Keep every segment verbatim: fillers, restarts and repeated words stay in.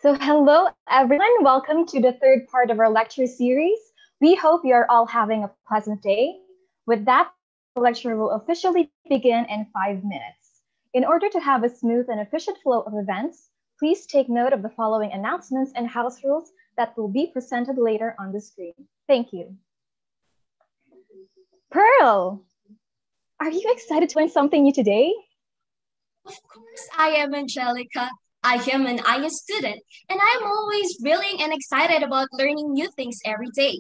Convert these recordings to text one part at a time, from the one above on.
So hello, everyone. Welcome to the third part of our lecture series. We hope you're all having a pleasant day. With that, the lecture will officially begin in five minutes. In order to have a smooth and efficient flow of events, please take note of the following announcements and house rules that will be presented later on the screen. Thank you. Pearl, are you excited to learn something new today? Of course, I am Angelica. I am an I S student, and I'm always willing and excited about learning new things every day.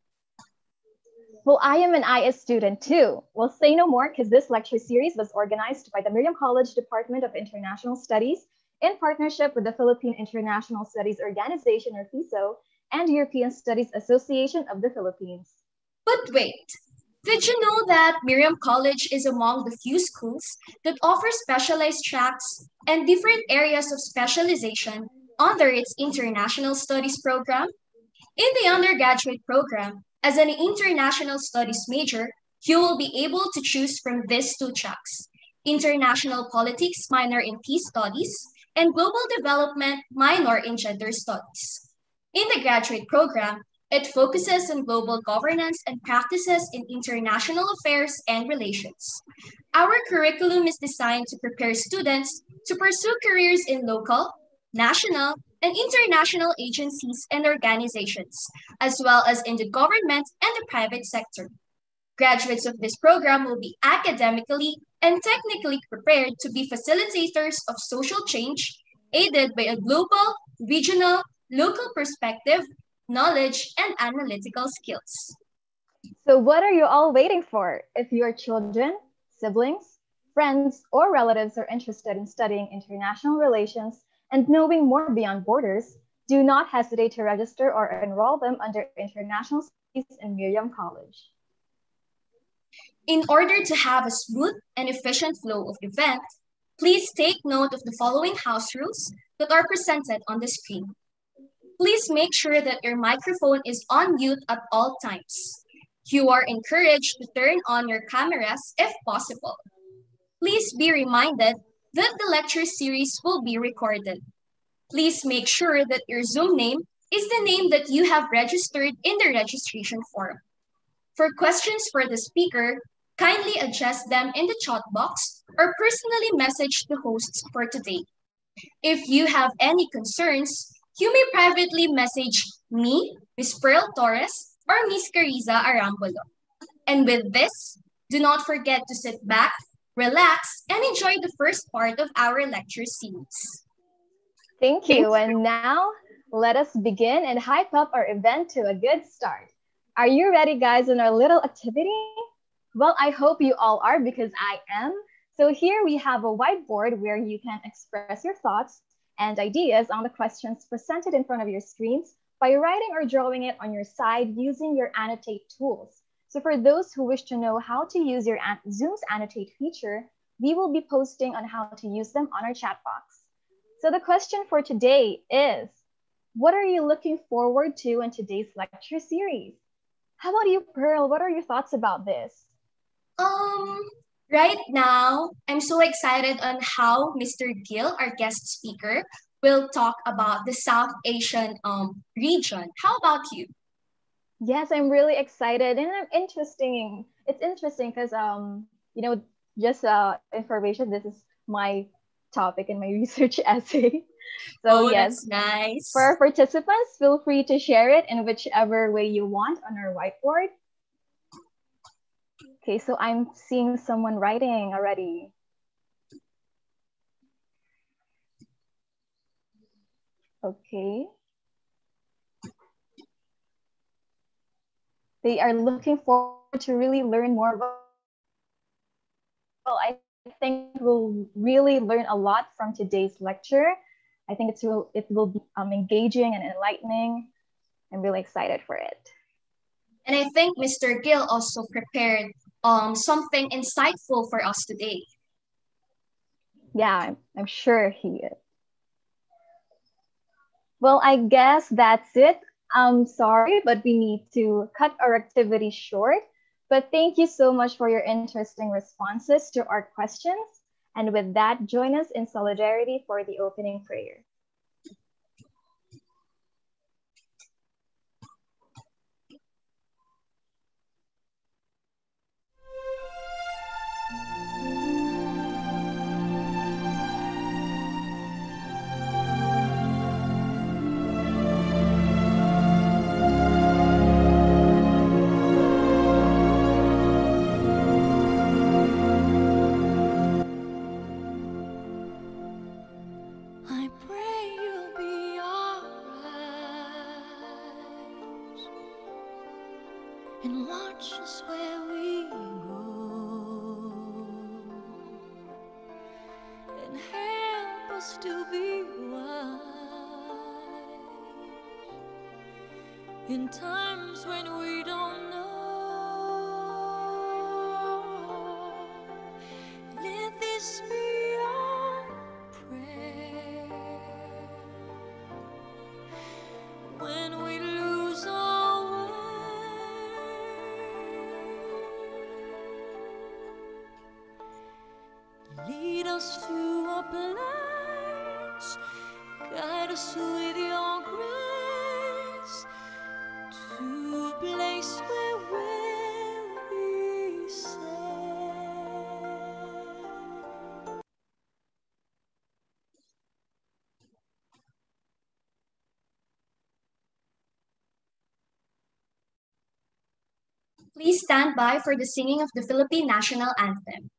Well, I am an I S student too. We'll say no more because this lecture series was organized by the Miriam College Department of International Studies in partnership with the Philippine International Studies Organization, or FISO, and European Studies Association of the Philippines. But wait, did you know that Miriam College is among the few schools that offer specialized tracks and different areas of specialization under its International Studies program? In the undergraduate program, as an International Studies major, you will be able to choose from these two tracks: International Politics minor in Peace Studies and Global Development minor in Gender Studies. In the graduate program, it focuses on global governance and practices in international affairs and relations. Our curriculum is designed to prepare students to pursue careers in local, national, and international agencies and organizations, as well as in the government and the private sector. Graduates of this program will be academically and technically prepared to be facilitators of social change, aided by a global, regional, local perspective, knowledge, and analytical skills. So what are you all waiting for? If your children, siblings, friends, or relatives are interested in studying international relations and knowing more beyond borders, do not hesitate to register or enroll them under International Studies in Miriam College. In order to have a smooth and efficient flow of event, please take note of the following house rules that are presented on the screen. Please make sure that your microphone is on mute at all times. You are encouraged to turn on your cameras if possible. Please be reminded that the lecture series will be recorded. Please make sure that your Zoom name is the name that you have registered in the registration form. For questions for the speaker, kindly address them in the chat box or personally message the hosts for today. If you have any concerns, you may privately message me, Miz Pearl Torres, or Miz Carissa Arambolo. And with this, do not forget to sit back, relax, and enjoy the first part of our lecture series. Thank you. And now, let us begin and hype up our event to a good start. Are you ready, guys, in our little activity? Well, I hope you all are, because I am. So here we have a whiteboard where you can express your thoughts and ideas on the questions presented in front of your screens by writing or drawing it on your side using your annotate tools. So for those who wish to know how to use your Zoom's annotate feature, we will be posting on how to use them on our chat box. So the question for today is, what are you looking forward to in today's lecture series? How about you, Pearl? What are your thoughts about this? Um, right now, I'm so excited on how Mister Gill, our guest speaker, will talk about the South Asian um, region. How about you? Yes, I'm really excited, and I'm interesting. It's interesting because, um, you know, just uh, information. This is my topic in my research essay. So oh, yes, that's nice. For our participants, feel free to share it in whichever way you want on our whiteboard. Okay, so I'm seeing someone writing already. Okay. They are looking forward to really learn more. Well, I think we'll really learn a lot from today's lecture. I think it's will, it will be um, engaging and enlightening. I'm really excited for it. And I think Mister Gill also prepared um, something insightful for us today. Yeah, I'm, I'm sure he is. Well, I guess that's it. I'm sorry, but we need to cut our activity short. But thank you so much for your interesting responses to our questions. And with that, join us in solidarity for the opening prayer. and watch us where we go, and help us to be wise in times when we don't know. Let this be our prayer when we lose our way. Lead us to a place, guide us with your grace, to a place where we'll be safe. Please stand by for the singing of the Philippine National Anthem.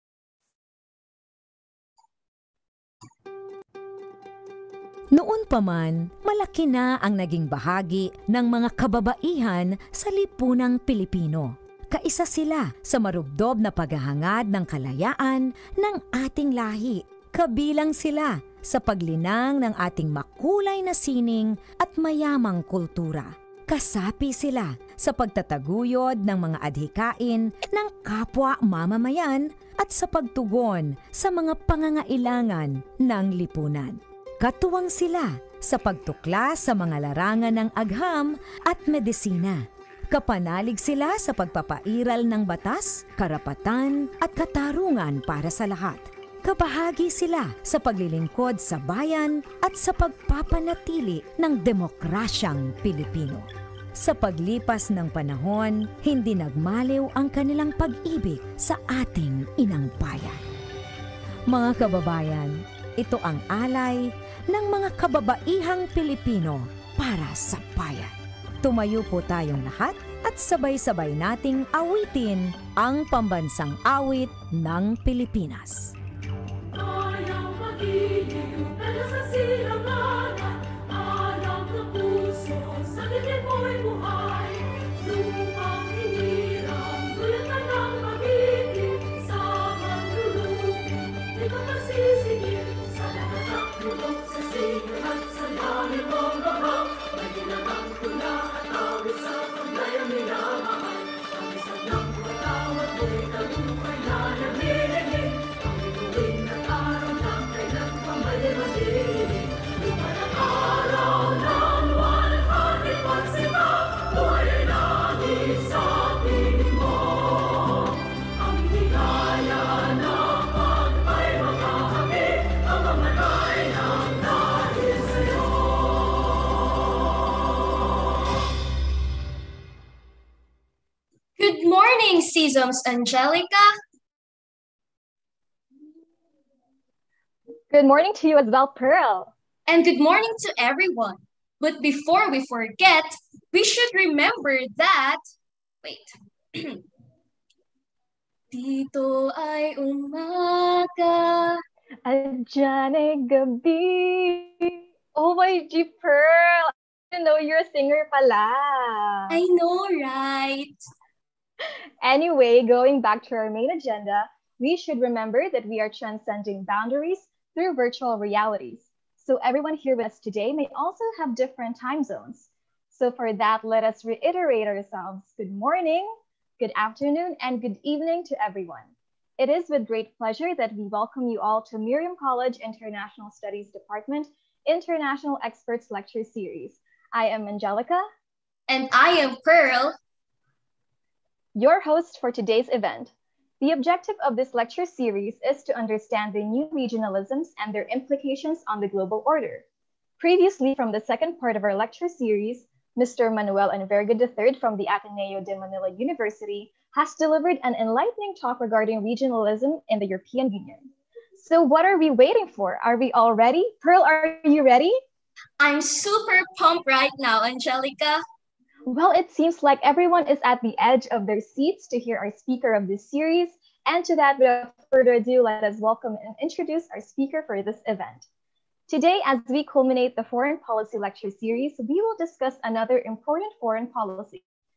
Noon pa man, malaki na ang naging bahagi ng mga kababaihan sa lipunang Pilipino. Kaisa sila sa marubdob na paghahangad ng kalayaan ng ating lahi. Kabilang sila sa paglinang ng ating makulay na sining at mayamang kultura. Kasapi sila sa pagtataguyod ng mga adhikain ng kapwa mamamayan at sa pagtugon sa mga pangangailangan ng lipunan. Katuwang sila sa pagtuklas sa mga larangan ng agham at medisina. Kapanalig sila sa pagpapairal ng batas, karapatan at katarungan para sa lahat. Kabahagi sila sa paglilingkod sa bayan at sa pagpapanatili ng demokrasyang Pilipino. Sa paglipas ng panahon, hindi nagmaliw ang kanilang pag-ibig sa ating inang bayan. Mga kababayan, ito ang alay ng mga kababaihang Pilipino para sa bayan. Tumayo po tayong lahat at sabay-sabay nating awitin ang pambansang awit ng Pilipinas. Ayaw mag-iliw, pero sa silanganan, alam ng puso, sa dilim mo'y buhay. Lupang hiniram, gulatan ng mag-ibig, sa manlulupin, di ka masisingil. Sa lahat ng tulog, sa singer at sa lalim mong babang, may ginagang tula at awit sa paglay ang minamahal. Ang isang ng patawad mo'y tagumpay na nagniligid. Ang bituin at araw ng kailan pa may madilig. Lupa ng araw ng one hundred percent buhay ay langit sa piling mo. Ang higaya ng pagpay makakamit, ang mamatay ng dahil sa'yo. Good morning, Seasons Angelica. Good morning to you as well, Pearl. And good morning to everyone. But before we forget, we should remember that, wait. Dito ay umaga. At dyan ay gabi. O M G, Pearl! I didn't know you're a singer pala. I know, right? Anyway, going back to our main agenda, we should remember that we are transcending boundaries through virtual realities. So everyone here with us today may also have different time zones. So for that, let us reiterate ourselves. Good morning, good afternoon, and good evening to everyone. It is with great pleasure that we welcome you all to Miriam College International Studies Department International Experts Lecture Series. I am Angelica. And I am Pearl, your host for today's event. The objective of this lecture series is to understand the new regionalisms and their implications on the global order. Previously, from the second part of our lecture series, Mister Manuel Enverga the third from the Ateneo de Manila University has delivered an enlightening talk regarding regionalism in the European Union. So what are we waiting for? Are we all ready? Pearl, are you ready? I'm super pumped right now, Angelica. Well, it seems like everyone is at the edge of their seats to hear our speaker of this series. And to that, without further ado, let us welcome and introduce our speaker for this event. Today, as we culminate the Foreign Policy Lecture Series, we will discuss another important foreign policy,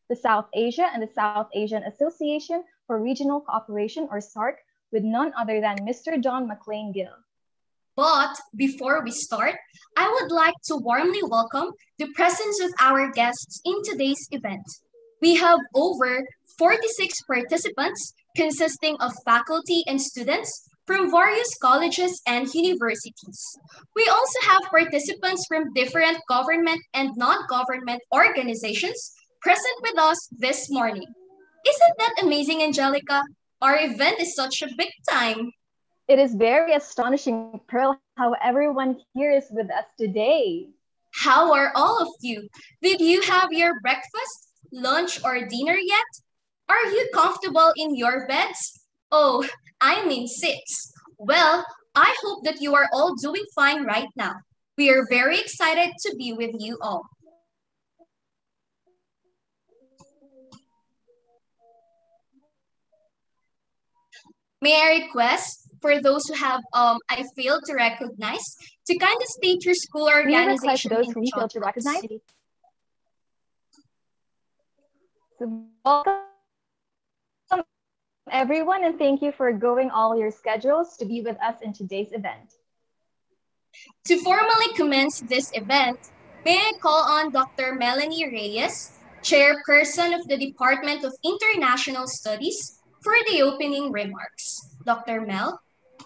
the South Asia and the South Asian Association for Regional Cooperation, or SAARC, with none other than Mister Don McLain Gill. But before we start, I would like to warmly welcome the presence of our guests in today's event. We have over forty-six participants consisting of faculty and students from various colleges and universities. We also have participants from different government and non-government organizations present with us this morning. Isn't that amazing, Angelica? Our event is such a big time. It is very astonishing, Pearl, how everyone here is with us today. How are all of you? Did you have your breakfast, lunch, or dinner yet? Are you comfortable in your beds? Oh, I mean seats. Well, I hope that you are all doing fine right now. We are very excited to be with you all. May I request for those who have um I failed to recognize to kind of state your school We request organization those in who we fail chat to box. recognize. So welcome everyone, and thank you for going all your schedules to be with us in today's event. To formally commence this event, may I call on Doctor Melanie Reyes, Chairperson of the Department of International Studies, for the opening remarks. Doctor Mel?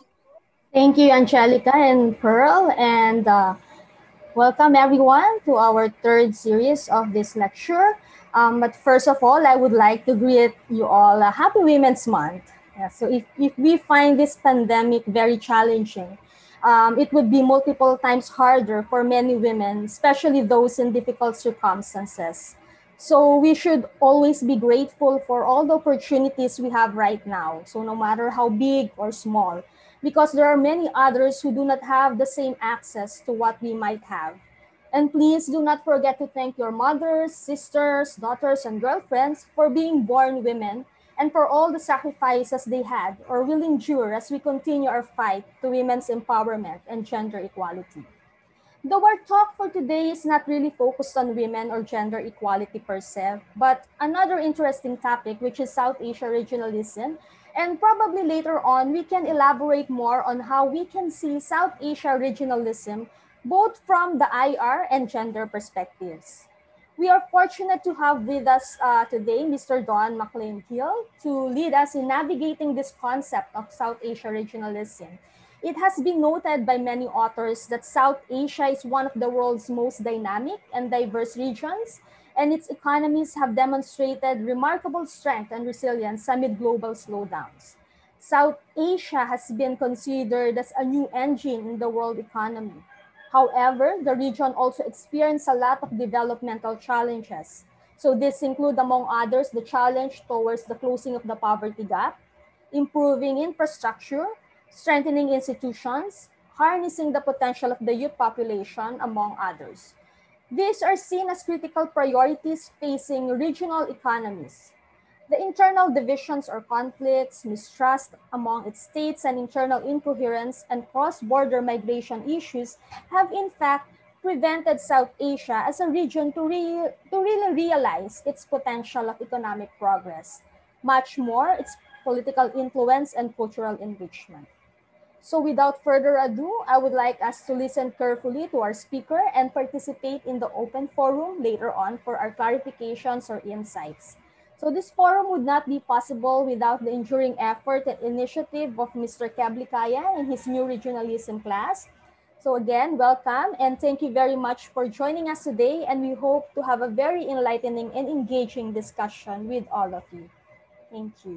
Thank you, Angelica and Pearl, and uh, welcome everyone to our third series of this lecture. Um, but first of all, I would like to greet you all a Happy Women's Month. Yeah, so if, if we find this pandemic very challenging, um, it would be multiple times harder for many women, especially those in difficult circumstances. So we should always be grateful for all the opportunities we have right now. So no matter how big or small, because there are many others who do not have the same access to what we might have. And please do not forget to thank your mothers, sisters, daughters, and girlfriends for being born women and for all the sacrifices they had or will endure as we continue our fight to women's empowerment and gender equality. Though our talk for today is not really focused on women or gender equality per se, but another interesting topic, which is South Asia regionalism, and probably later on, we can elaborate more on how we can see South Asia regionalism both from the I R and gender perspectives. We are fortunate to have with us uh, today Mister Don McLain Gill to lead us in navigating this concept of South Asia regionalism. It has been noted by many authors that South Asia is one of the world's most dynamic and diverse regions, and its economies have demonstrated remarkable strength and resilience amid global slowdowns. South Asia has been considered as a new engine in the world economy. However, the region also experienced a lot of developmental challenges. So this include, among others, the challenge towards the closing of the poverty gap, improving infrastructure, strengthening institutions, harnessing the potential of the youth population, among others. These are seen as critical priorities facing regional economies. The internal divisions or conflicts, mistrust among its states, and internal incoherence and cross-border migration issues have in fact prevented South Asia as a region to, re to really realize its potential of economic progress, much more its political influence and cultural enrichment. So without further ado, I would like us to listen carefully to our speaker and participate in the open forum later on for our clarifications or insights. So this forum would not be possible without the enduring effort and initiative of Mister Kablikaya and his new regionalism class. So again, welcome and thank you very much for joining us today, and we hope to have a very enlightening and engaging discussion with all of you. Thank you.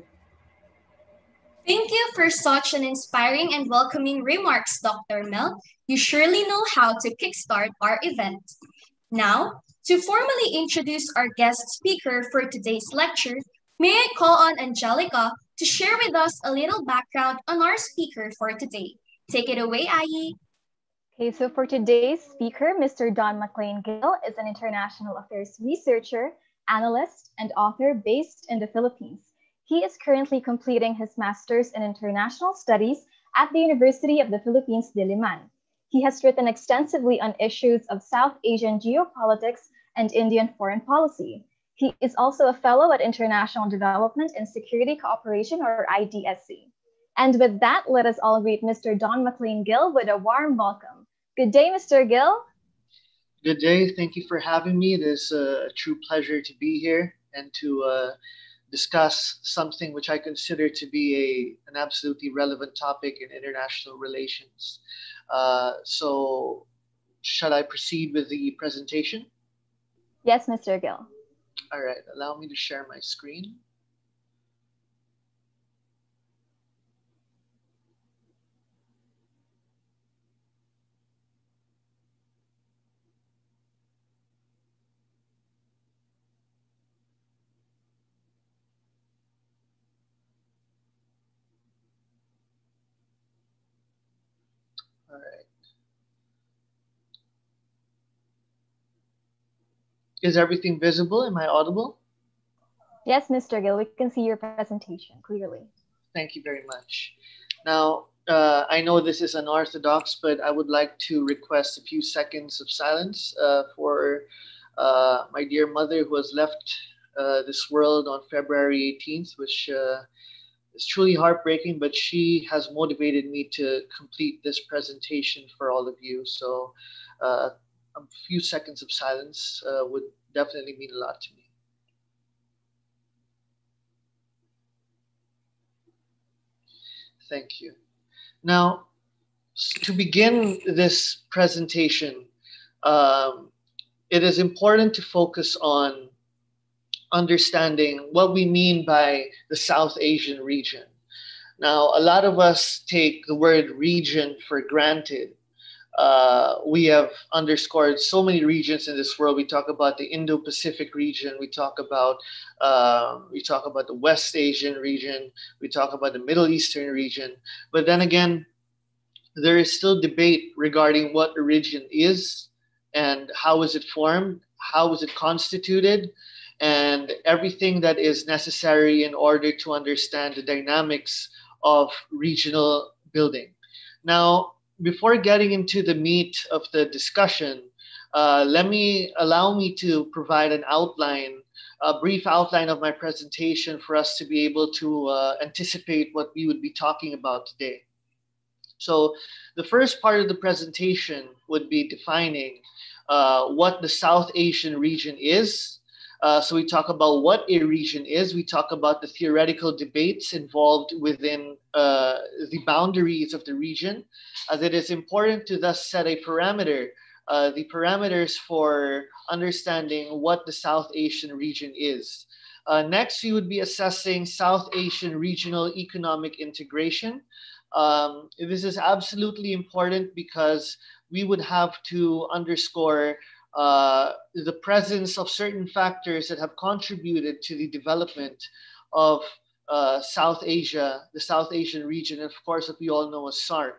Thank you for such an inspiring and welcoming remarks, Doctor Mel. You surely know how to kickstart our event. Now, to formally introduce our guest speaker for today's lecture, may I call on Angelica to share with us a little background on our speaker for today. Take it away, Ayi. Okay, so for today's speaker, Mister Don McLain Gill is an international affairs researcher, analyst, and author based in the Philippines. He is currently completing his master's in international studies at the University of the Philippines Diliman. He has written extensively on issues of South Asian geopolitics and Indian foreign policy. He is also a fellow at International Development and Security Cooperation, or I D S C. And with that, let us all greet Mister Don McLain Gill with a warm welcome. Good day, Mister Gill. Good day. Thank you for having me. It is a true pleasure to be here and to uh, discuss something which I consider to be a, an absolutely relevant topic in international relations. Uh, so, shall I proceed with the presentation? Yes, Mister Gill. All right. Allow me to share my screen. All right. Is everything visible? Am I audible? Yes, Mister Gill, we can see your presentation clearly. Thank you very much. Now, uh, I know this is unorthodox, but I would like to request a few seconds of silence uh, for uh, my dear mother who has left uh, this world on February eighteenth, which uh, is truly heartbreaking, but she has motivated me to complete this presentation for all of you. So uh, a few seconds of silence uh, would definitely mean a lot to me. Thank you. Now, to begin this presentation, um, it is important to focus on understanding what we mean by the South Asian region. Now, a lot of us take the word region for granted. Uh, we have underscored so many regions in this world. We talk about the Indo-Pacific region. We talk about uh, we talk about the West Asian region. We talk about the Middle Eastern region. But then again, there is still debate regarding what a region is and how is it formed, how is it constituted, and everything that is necessary in order to understand the dynamics of regional building. Now, before getting into the meat of the discussion, uh, let me allow me to provide an outline, a brief outline of my presentation for us to be able to uh, anticipate what we would be talking about today. So the first part of the presentation would be defining uh, what the South Asian region is. Uh, so we talk about what a region is. We talk about the theoretical debates involved within uh, the boundaries of the region, as it is important to thus set a parameter, uh, the parameters for understanding what the South Asian region is. Uh, next, we would be assessing South Asian regional economic integration. Um, this is absolutely important because we would have to underscore uh, the presence of certain factors that have contributed to the development of uh, South Asia, the South Asian region, and of course, what we all know as SAARC.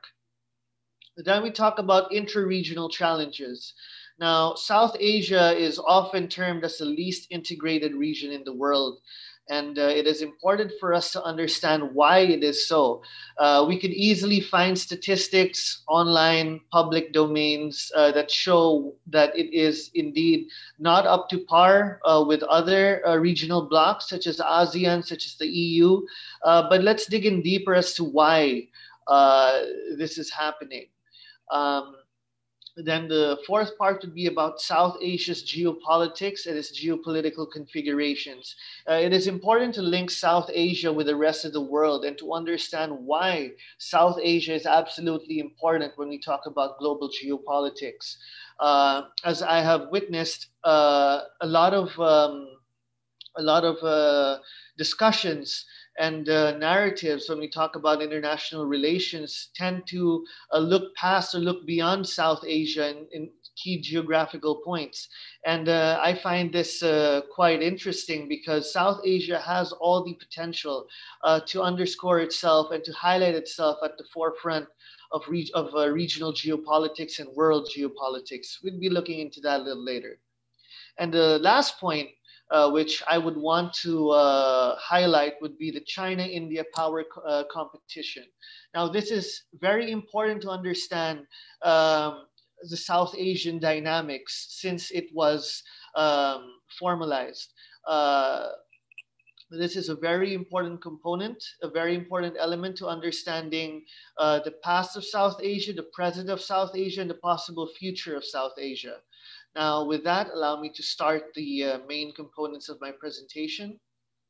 Then we talk about intra-regional challenges. Now, South Asia is often termed as the least integrated region in the world. And uh, it is important for us to understand why it is so. Uh, we could easily find statistics online, public domains uh, that show that it is indeed not up to par uh, with other uh, regional blocs, such as ASEAN, such as the E U. Uh, but let's dig in deeper as to why uh, this is happening. Um, Then the fourth part would be about South Asia's geopolitics and its geopolitical configurations. Uh, it is important to link South Asia with the rest of the world and to understand why South Asia is absolutely important when we talk about global geopolitics. Uh, as I have witnessed, uh, a lot of um, a lot of uh, discussions and uh, narratives when we talk about international relations tend to uh, look past or look beyond South Asia in, in key geographical points. And uh, I find this uh, quite interesting because South Asia has all the potential uh, to underscore itself and to highlight itself at the forefront of, re- of uh, regional geopolitics and world geopolitics. We'll be looking into that a little later. And the last point, uh, which I would want to uh, highlight, would be the China-India power uh, competition. Now, this is very important to understand um, the South Asian dynamics, since it was um, formalized. Uh, this is a very important component, a very important element to understanding uh, the past of South Asia, the present of South Asia, and the possible future of South Asia. Now, with that, allow me to start the uh, main components of my presentation.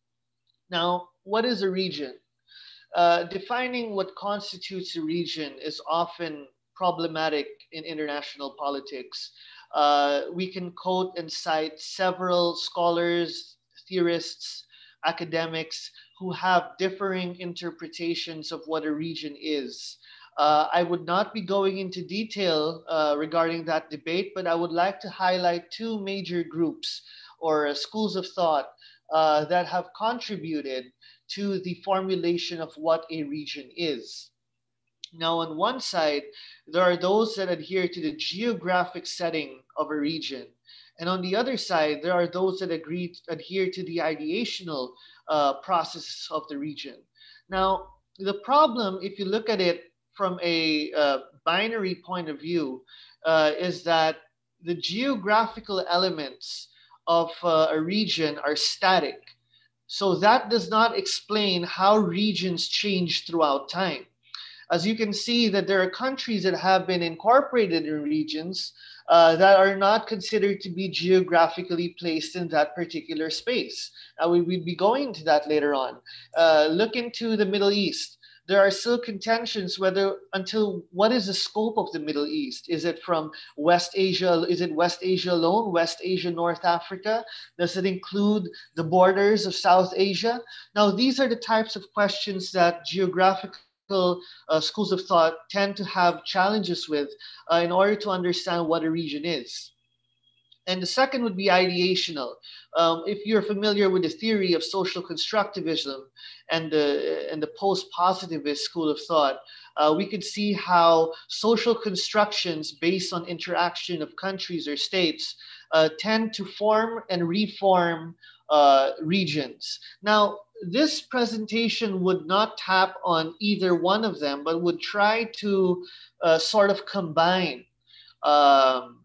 Now, what is a region? Uh, defining what constitutes a region is often problematic in international politics. Uh, we can quote and cite several scholars, theorists, academics who have differing interpretations of what a region is. Uh, I would not be going into detail uh, regarding that debate, but I would like to highlight two major groups or uh, schools of thought uh, that have contributed to the formulation of what a region is. Now, on one side, there are those that adhere to the geographic setting of a region. And on the other side, there are those that agree, adhere to the ideational uh, process of the region. Now, the problem, if you look at it from a uh, binary point of view, uh, is that the geographical elements of uh, a region are static. So that does not explain how regions change throughout time. As you can see that there are countries that have been incorporated in regions uh, that are not considered to be geographically placed in that particular space. Uh, we will be going to that later on. Uh, look into the Middle East. There are still contentions whether until what is the scope of the Middle East? Is it from West Asia? Is it West Asia alone? West Asia, North Africa? Does it include the borders of South Asia? Now, these are the types of questions that geographical uh, schools of thought tend to have challenges with uh, in order to understand what a region is. And the second would be ideational. Um, if you're familiar with the theory of social constructivism and the, and the post-positivist school of thought, uh, we could see how social constructions based on interaction of countries or states uh, tend to form and reform uh, regions. Now, this presentation would not tap on either one of them, but would try to uh, sort of combine um,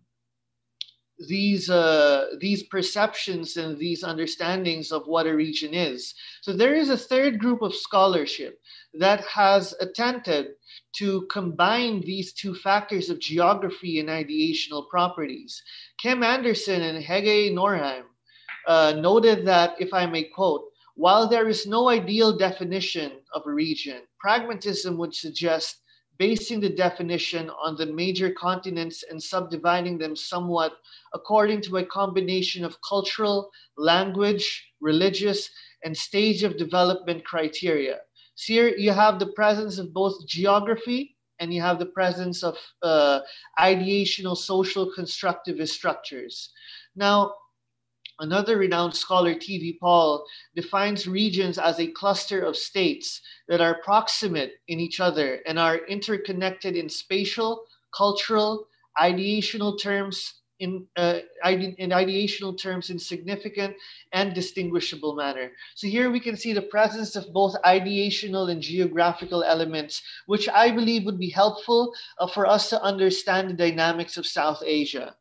these uh, these perceptions and these understandings of what a region is. So there is a third group of scholarship that has attempted to combine these two factors of geography and ideational properties. Kim Anderson and Hege Norheim uh, noted that, if I may quote, while there is no ideal definition of a region, pragmatism would suggest basing the definition on the major continents and subdividing them somewhat according to a combination of cultural, language, religious, and stage of development criteria. So here you have the presence of both geography and you have the presence of uh, ideational social constructivist structures. Now, another renowned scholar, T V Paul, defines regions as a cluster of states that are proximate in each other and are interconnected in spatial, cultural, ideational terms, in, uh, ide in ideational terms in significant and distinguishable manner. So here we can see the presence of both ideational and geographical elements, which I believe would be helpful uh, for us to understand the dynamics of South Asia.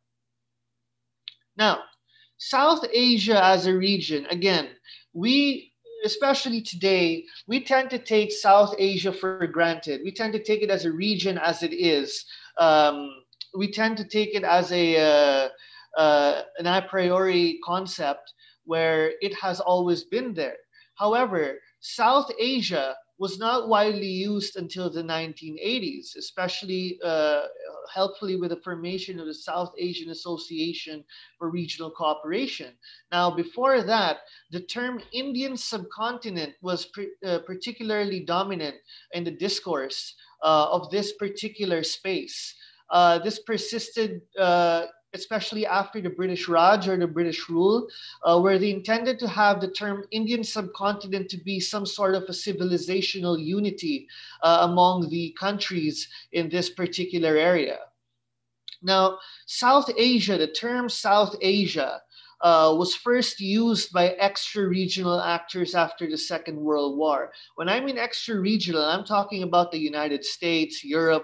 Now, South Asia as a region, again, we, especially today, we tend to take South Asia for granted. We tend to take it as a region as it is. Um, we tend to take it as a uh, uh, an a priori concept where it has always been there. However, South Asia was not widely used until the nineteen eighties, especially uh, helpfully with the formation of the South Asian Association for Regional Cooperation. Now, before that, the term Indian subcontinent was uh, particularly dominant in the discourse uh, of this particular space. Uh, this persisted uh, especially after the British Raj or the British rule, uh, where they intended to have the term Indian subcontinent to be some sort of a civilizational unity uh, among the countries in this particular area. Now, South Asia, the term South Asia, Uh, was first used by extra-regional actors after the Second World War. When I mean extra-regional, I'm talking about the United States, Europe,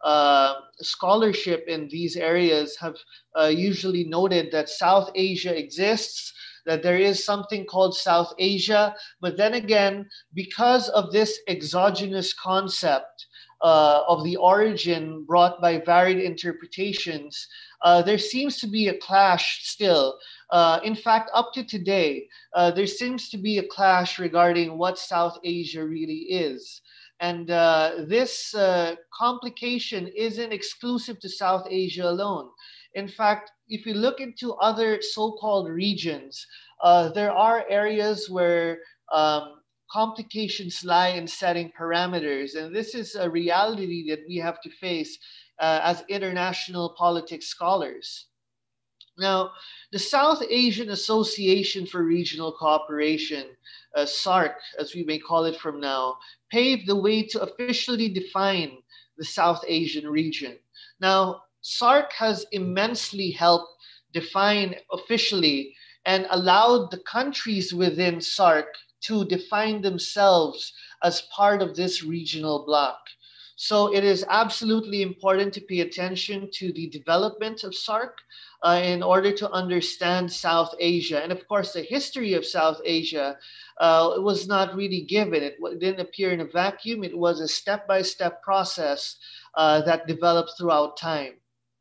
uh, scholarship in these areas have uh, usually noted that South Asia exists, that there is something called South Asia. But then again, because of this exogenous concept uh, of the origin brought by varied interpretations, uh, there seems to be a clash still. Uh, in fact, up to today, uh, there seems to be a clash regarding what South Asia really is. And uh, this uh, complication isn't exclusive to South Asia alone. In fact, if you look into other so-called regions, uh, there are areas where um, complications lie in setting parameters. And this is a reality that we have to face uh, as international politics scholars. Now, the South Asian Association for Regional Cooperation, uh, SAARC, as we may call it from now, paved the way to officially define the South Asian region. Now, SAARC has immensely helped define officially and allowed the countries within SAARC to define themselves as part of this regional bloc. So it is absolutely important to pay attention to the development of SAARC uh, in order to understand South Asia. And of course, the history of South Asia uh, was not really given. It didn't appear in a vacuum. It was a step-by-step process uh, that developed throughout time.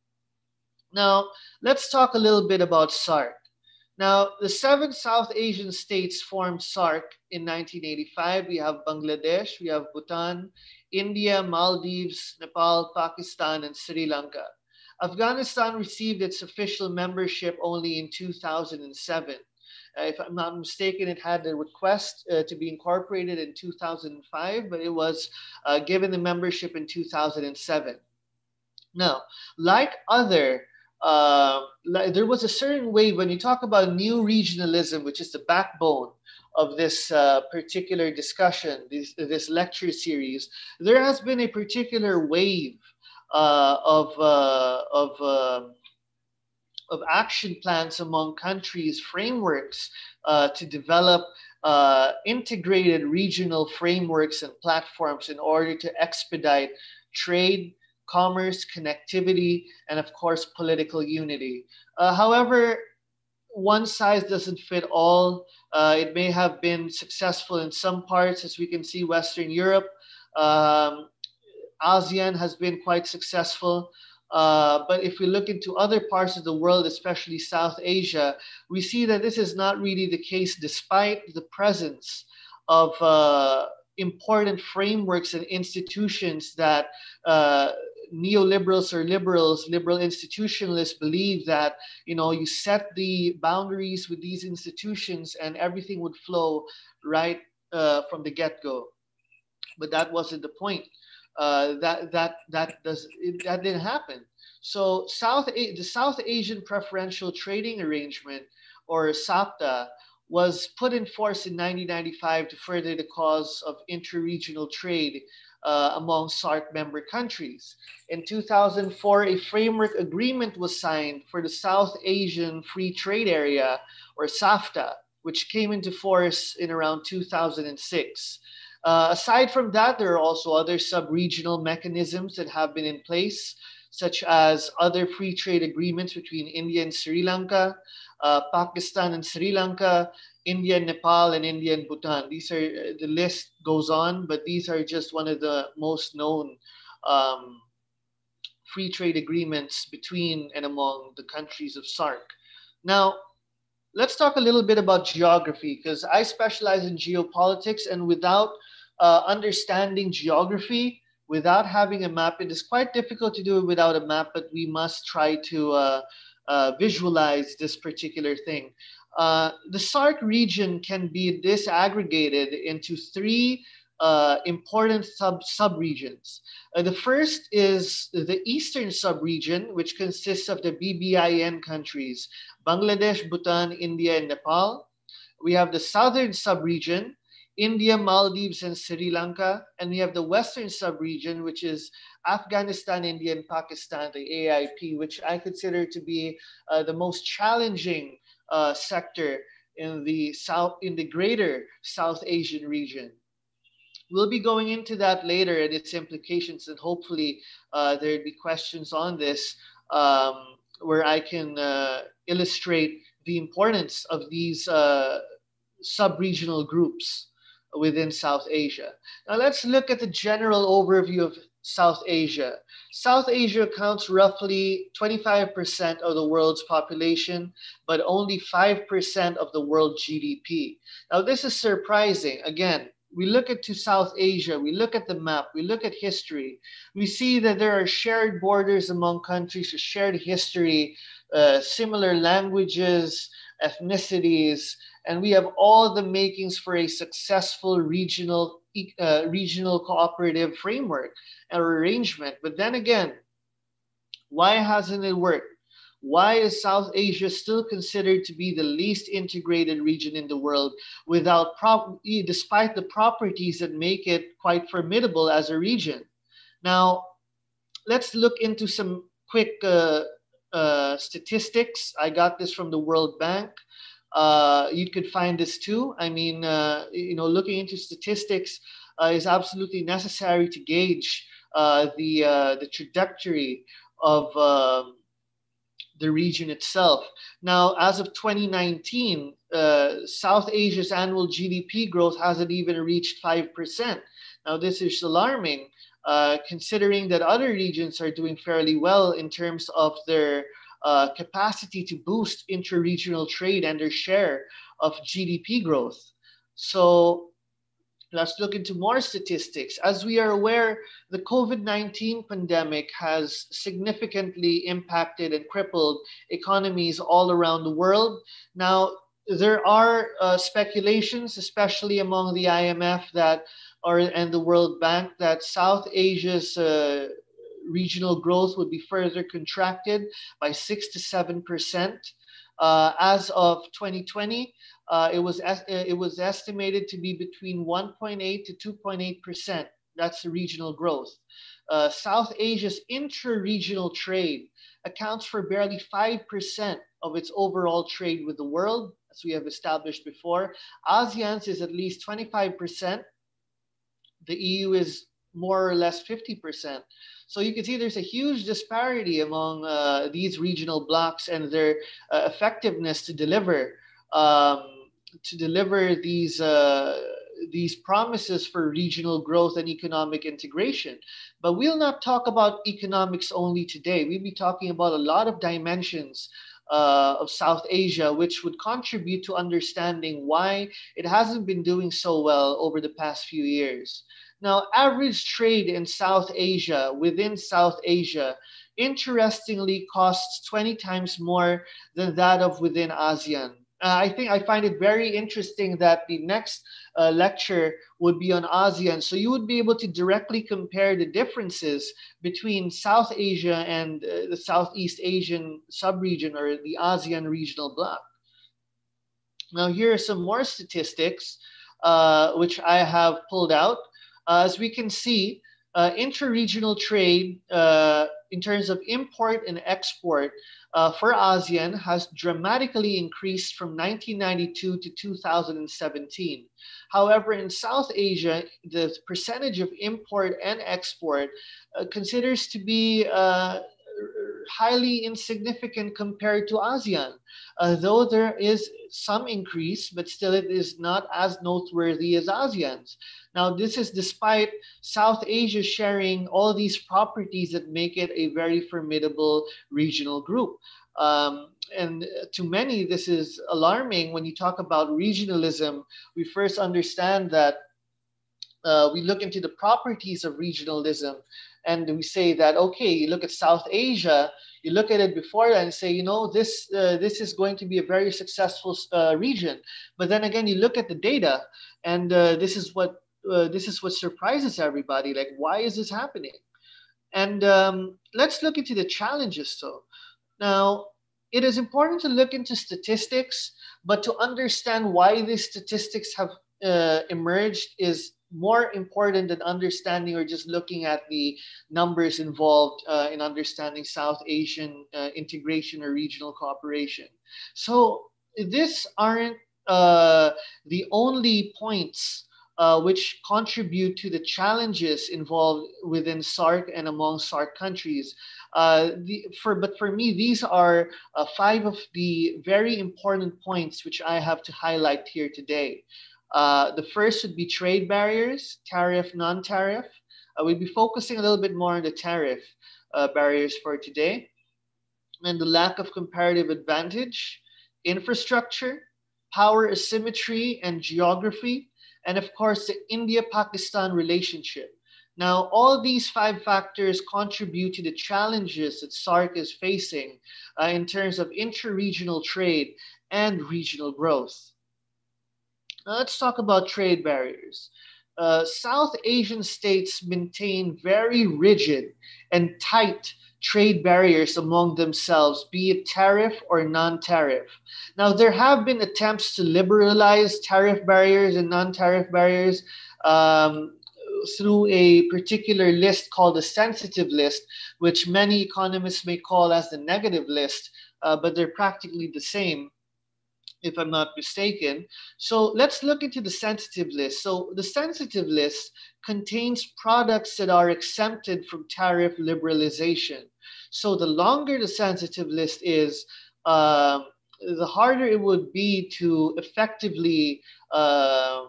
Now, let's talk a little bit about SAARC. Now, the seven South Asian states formed SAARC in nineteen eighty-five. We have Bangladesh, we have Bhutan, India, Maldives, Nepal, Pakistan, and Sri Lanka. Afghanistan received its official membership only in two thousand seven. Uh, if I'm not mistaken, it had a request uh, to be incorporated in two thousand five, but it was uh, given the membership in two thousand seven. Now, like other Uh, there was a certain way when you talk about new regionalism, which is the backbone of this uh, particular discussion, this, this lecture series, there has been a particular wave uh, of, uh, of, uh, of action plans among countries, frameworks uh, to develop uh, integrated regional frameworks and platforms in order to expedite trade, commerce, connectivity, and of course, political unity. Uh, however, one size doesn't fit all. Uh, it may have been successful in some parts, as we can see, Western Europe. Um, ASEAN has been quite successful. Uh, but if we look into other parts of the world, especially South Asia, we see that this is not really the case despite the presence of uh, important frameworks and institutions that uh, neoliberals or liberals, liberal institutionalists believe that, you know, you set the boundaries with these institutions and everything would flow right uh, from the get-go. But that wasn't the point. Uh, that that that does it, that didn't happen. So South A- the South Asian Preferential Trading Arrangement, or SAPTA, was put in force in nineteen ninety-five to further the cause of interregional trade uh, among SAARC member countries. In two thousand four, a framework agreement was signed for the South Asian Free Trade Area, or SAFTA, which came into force in around two thousand six. Uh, aside from that, there are also other sub-regional mechanisms that have been in place, such as other free trade agreements between India and Sri Lanka, uh, Pakistan and Sri Lanka, India and Nepal, and India and Bhutan. These are, the list goes on, but these are just one of the most known um, free trade agreements between and among the countries of SAARC. Now, let's talk a little bit about geography, because I specialize in geopolitics, and without uh, understanding geography, without having a map, it is quite difficult to do it without a map, but we must try to uh, uh, visualize this particular thing. Uh, the SAARC region can be disaggregated into three uh, important sub subregions. Uh, the first is the eastern subregion, which consists of the B B I N countries, Bangladesh, Bhutan, India, and Nepal. We have the southern subregion, India, Maldives, and Sri Lanka. And we have the western subregion, which is Afghanistan, India, and Pakistan, the A I P, which I consider to be uh, the most challenging uh, sector in the south, in the greater South Asian region. We'll be going into that later and its implications, and hopefully uh, there'd be questions on this um, where I can uh, illustrate the importance of these uh, sub-regional groups within South Asia. Now let's look at the general overview of South Asia. South Asia accounts roughly twenty-five percent of the world's population, but only five percent of the world G D P. Now this is surprising. Again, we look at to South Asia, we look at the map, we look at history, we see that there are shared borders among countries, a shared history, uh, similar languages, ethnicities, and we have all the makings for a successful regional uh, regional cooperative framework or arrangement. But then again, why hasn't it worked? Why is South Asia still considered to be the least integrated region in the world without prop- despite the properties that make it quite formidable as a region? Now, let's look into some quick uh, uh, statistics. I got this from the World Bank. Uh, you could find this too. I mean, uh, you know, looking into statistics uh, is absolutely necessary to gauge uh, the uh, the trajectory of um, the region itself. Now, as of twenty nineteen, uh, South Asia's annual G D P growth hasn't even reached five percent. Now, this is alarming, uh, considering that other regions are doing fairly well in terms of their uh, capacity to boost inter-regional trade and their share of G D P growth. So let's look into more statistics. As we are aware, the COVID nineteen pandemic has significantly impacted and crippled economies all around the world. Now, there are uh, speculations, especially among the I M F that, or and the World Bank, that South Asia's uh, regional growth would be further contracted by six to seven percent. Uh, as of twenty twenty, uh, it was es- uh, it was estimated to be between one point eight to two point eight percent. That's the regional growth. Uh, South Asia's intra-regional trade accounts for barely five percent of its overall trade with the world, as we have established before. ASEAN's is at least twenty-five percent. The E U is more or less fifty percent. So you can see there's a huge disparity among uh, these regional blocks and their uh, effectiveness to deliver um, to deliver these uh, these promises for regional growth and economic integration. But we'll not talk about economics only today. We'll be talking about a lot of dimensions uh, of South Asia, which would contribute to understanding why it hasn't been doing so well over the past few years. Now, average trade in South Asia, within South Asia, interestingly costs twenty times more than that of within ASEAN. Uh, I think I find it very interesting that the next uh, lecture would be on ASEAN. So you would be able to directly compare the differences between South Asia and uh, the Southeast Asian subregion or the ASEAN regional bloc. Now, here are some more statistics uh, which I have pulled out. Uh, as we can see, uh, inter-regional trade uh, in terms of import and export uh, for ASEAN has dramatically increased from nineteen ninety-two to two thousand seventeen. However, in South Asia, the percentage of import and export uh, considers to be uh, highly insignificant compared to ASEAN. Uh, though there is some increase, but still it is not as noteworthy as ASEAN's. Now, this is despite South Asia sharing all these properties that make it a very formidable regional group. Um, and to many, this is alarming. When you talk about regionalism, we first understand that uh, we look into the properties of regionalism and we say that, okay, you look at South Asia, you look at it before and say, you know, this uh, this is going to be a very successful uh, region. But then again, you look at the data, and uh, this is what uh, this is what surprises everybody. Like, why is this happening? And um, let's look into the challenges. So now, it is important to look into statistics, but to understand why these statistics have uh, emerged is more important than understanding or just looking at the numbers involved uh, in understanding South Asian uh, integration or regional cooperation. So these aren't uh, the only points uh, which contribute to the challenges involved within SAARC and among SAARC countries. Uh, the, for, but for me, these are uh, five of the very important points which I have to highlight here today. Uh, the first would be trade barriers, tariff, non-tariff. Uh, we'll be focusing a little bit more on the tariff uh, barriers for today. And the lack of comparative advantage, infrastructure, power asymmetry and geography, and of course the India-Pakistan relationship. Now, all these five factors contribute to the challenges that SAARC is facing uh, in terms of inter-regional trade and regional growth. Now, let's talk about trade barriers. Uh, South Asian states maintain very rigid and tight trade barriers among themselves, be it tariff or non-tariff. Now, there have been attempts to liberalize tariff barriers and non-tariff barriers um, through a particular list called the sensitive list, which many economists may call as the negative list, uh, but they're practically the same, if I'm not mistaken. So let's look into the sensitive list. So the sensitive list contains products that are exempted from tariff liberalization. So the longer the sensitive list is, uh, the harder it would be to effectively uh,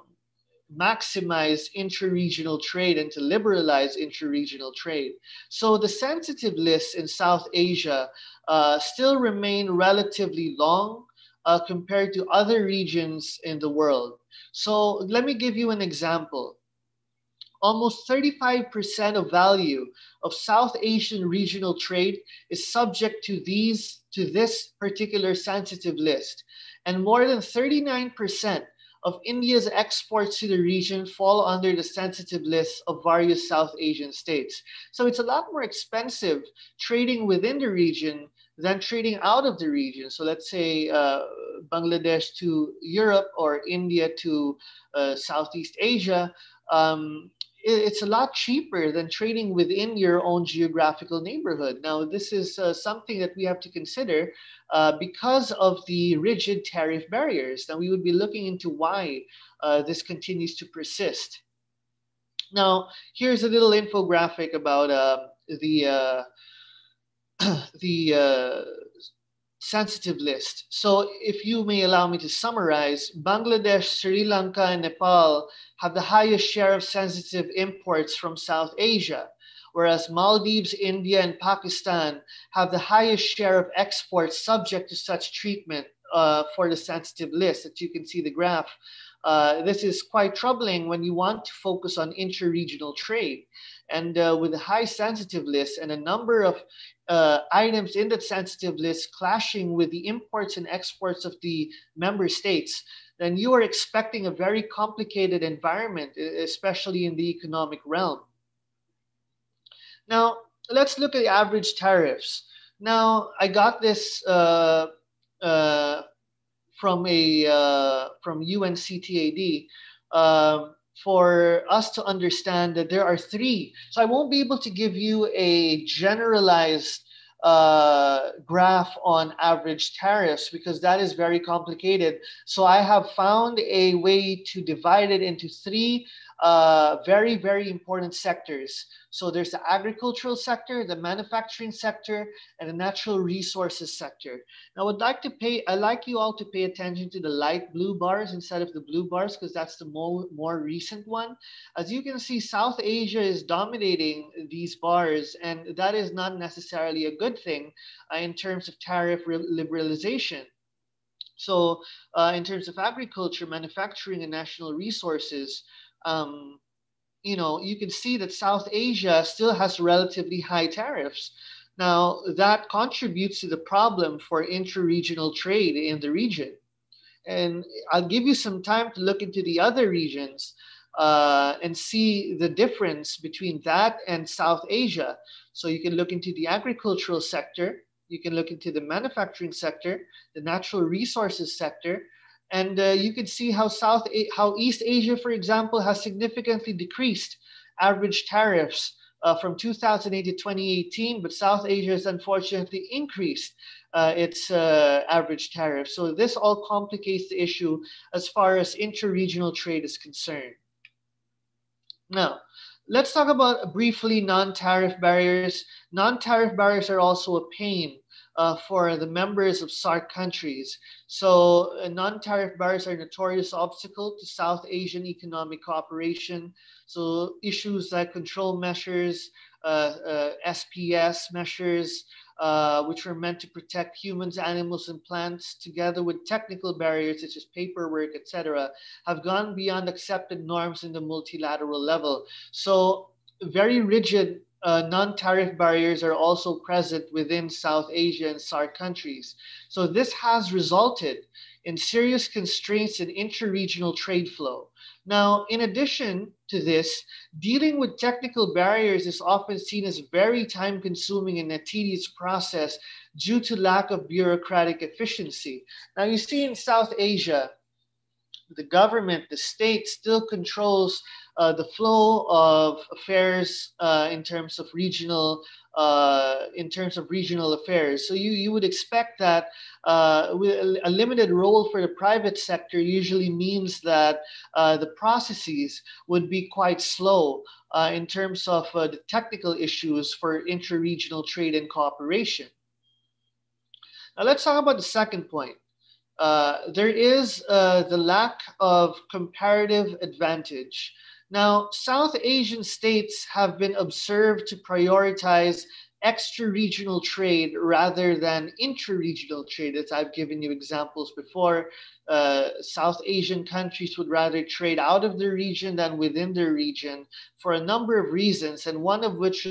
maximize inter-regional trade and to liberalize inter-regional trade. So the sensitive lists in South Asia uh, still remain relatively long Uh, compared to other regions in the world. So let me give you an example. Almost thirty-five percent of value of South Asian regional trade is subject to these to this particular sensitive list, and more than thirty-nine percent of India's exports to the region fall under the sensitive list of various South Asian states. So it's a lot more expensive trading within the region than trading out of the region. So let's say uh, Bangladesh to Europe or India to uh, Southeast Asia. Um, it, it's a lot cheaper than trading within your own geographical neighborhood. Now, this is uh, something that we have to consider uh, because of the rigid tariff barriers. Now, we would be looking into why uh, this continues to persist. Now, here's a little infographic about uh, the uh, the uh, sensitive list. So if you may allow me to summarize, Bangladesh, Sri Lanka, and Nepal have the highest share of sensitive imports from South Asia, whereas Maldives, India, and Pakistan have the highest share of exports subject to such treatment uh, for the sensitive list. As you can see the graph, uh, this is quite troubling when you want to focus on inter-regional trade. And uh, with a high sensitive list and a number of uh, items in that sensitive list clashing with the imports and exports of the member states, then you are expecting a very complicated environment, especially in the economic realm. Now, let's look at the average tariffs. Now, I got this uh, uh, from a uh, from U N C T A D. Uh, for us to understand that there are three. So I won't be able to give you a generalized uh, graph on average tariffs because that is very complicated. So I have found a way to divide it into three uh, very, very important sectors. So there's the agricultural sector, the manufacturing sector, and the natural resources sector. Now, I would like to pay, I like you all to pay attention to the light blue bars instead of the blue bars because that's the more, more recent one. As you can see, South Asia is dominating these bars, and that is not necessarily a good thing uh, in terms of tariff liberalization. So uh, in terms of agriculture, manufacturing, and national resources, um, you know, you can see that South Asia still has relatively high tariffs. Now, that contributes to the problem for inter-regional trade in the region. And I'll give you some time to look into the other regions uh, and see the difference between that and South Asia. So you can look into the agricultural sector, you can look into the manufacturing sector, the natural resources sector, and uh, you can see how South, how East Asia, for example, has significantly decreased average tariffs uh, from two thousand eight to twenty eighteen, but South Asia has unfortunately increased uh, its uh, average tariff. So this all complicates the issue as far as inter-regional trade is concerned. Now, let's talk about briefly non-tariff barriers. Non-tariff barriers are also a pain uh, for the members of SAARC countries. So, uh, non-tariff barriers are a notorious obstacle to South Asian economic cooperation. So, issues like control measures, uh, uh, S P S measures, uh, which were meant to protect humans, animals, and plants, together with technical barriers such as paperwork, et cetera, have gone beyond accepted norms in the multilateral level. So, very rigid uh, non-tariff barriers are also present within South Asia and SAARC countries. So, this has resulted in serious constraints in inter-regional trade flow. Now, in addition to this, dealing with technical barriers is often seen as very time-consuming and a tedious process due to lack of bureaucratic efficiency. Now, you see in South Asia, the government, the state still controls uh, the flow of affairs uh, in terms of regional uh, in terms of regional affairs. So you, you would expect that uh, a limited role for the private sector usually means that uh, the processes would be quite slow uh, in terms of uh, the technical issues for inter-regional trade and cooperation. Now let's talk about the second point. Uh, there is uh, the lack of comparative advantage. Now, South Asian states have been observed to prioritize extra-regional trade rather than intra-regional trade, as I've given you examples before. Uh, South Asian countries would rather trade out of their region than within their region for a number of reasons, and one of which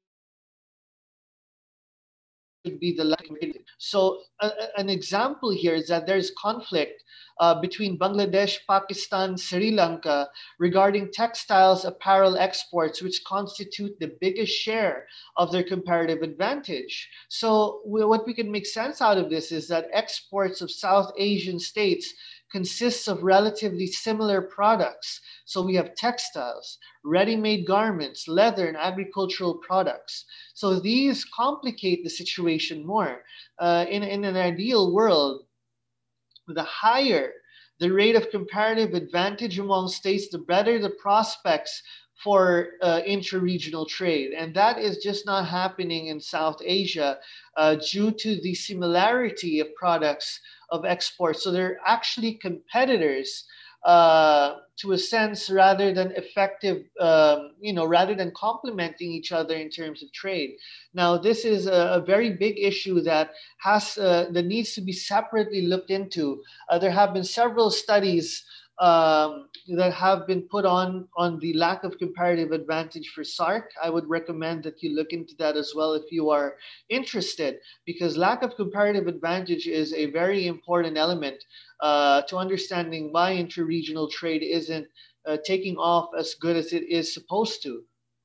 be the lack of trade. So a, an example here is that there's conflict uh, between Bangladesh, Pakistan, Sri Lanka regarding textiles, apparel exports, which constitute the biggest share of their comparative advantage. So we, what we can make sense out of this is that exports of South Asian states consists of relatively similar products. So we have textiles, ready-made garments, leather, and agricultural products. So these complicate the situation more. Uh, in, in an ideal world, the higher the rate of comparative advantage among states, the better the prospects for uh, intra-regional trade. And that is just not happening in South Asia uh, due to the similarity of products of export. So they're actually competitors uh, to a sense rather than effective, um, you know, rather than complementing each other in terms of trade. Now, this is a, a very big issue that has uh, that needs to be separately looked into. Uh, there have been several studies um, that have been put on on the lack of comparative advantage for SAARC. I would recommend that you look into that as well if you are interested, because lack of comparative advantage is a very important element uh, to understanding why inter-regional trade isn't uh, taking off as good as it is supposed to.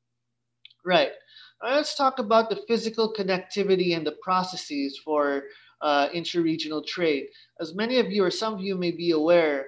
Right. Now let's talk about the physical connectivity and the processes for uh, inter-regional trade. As many of you or some of you may be aware,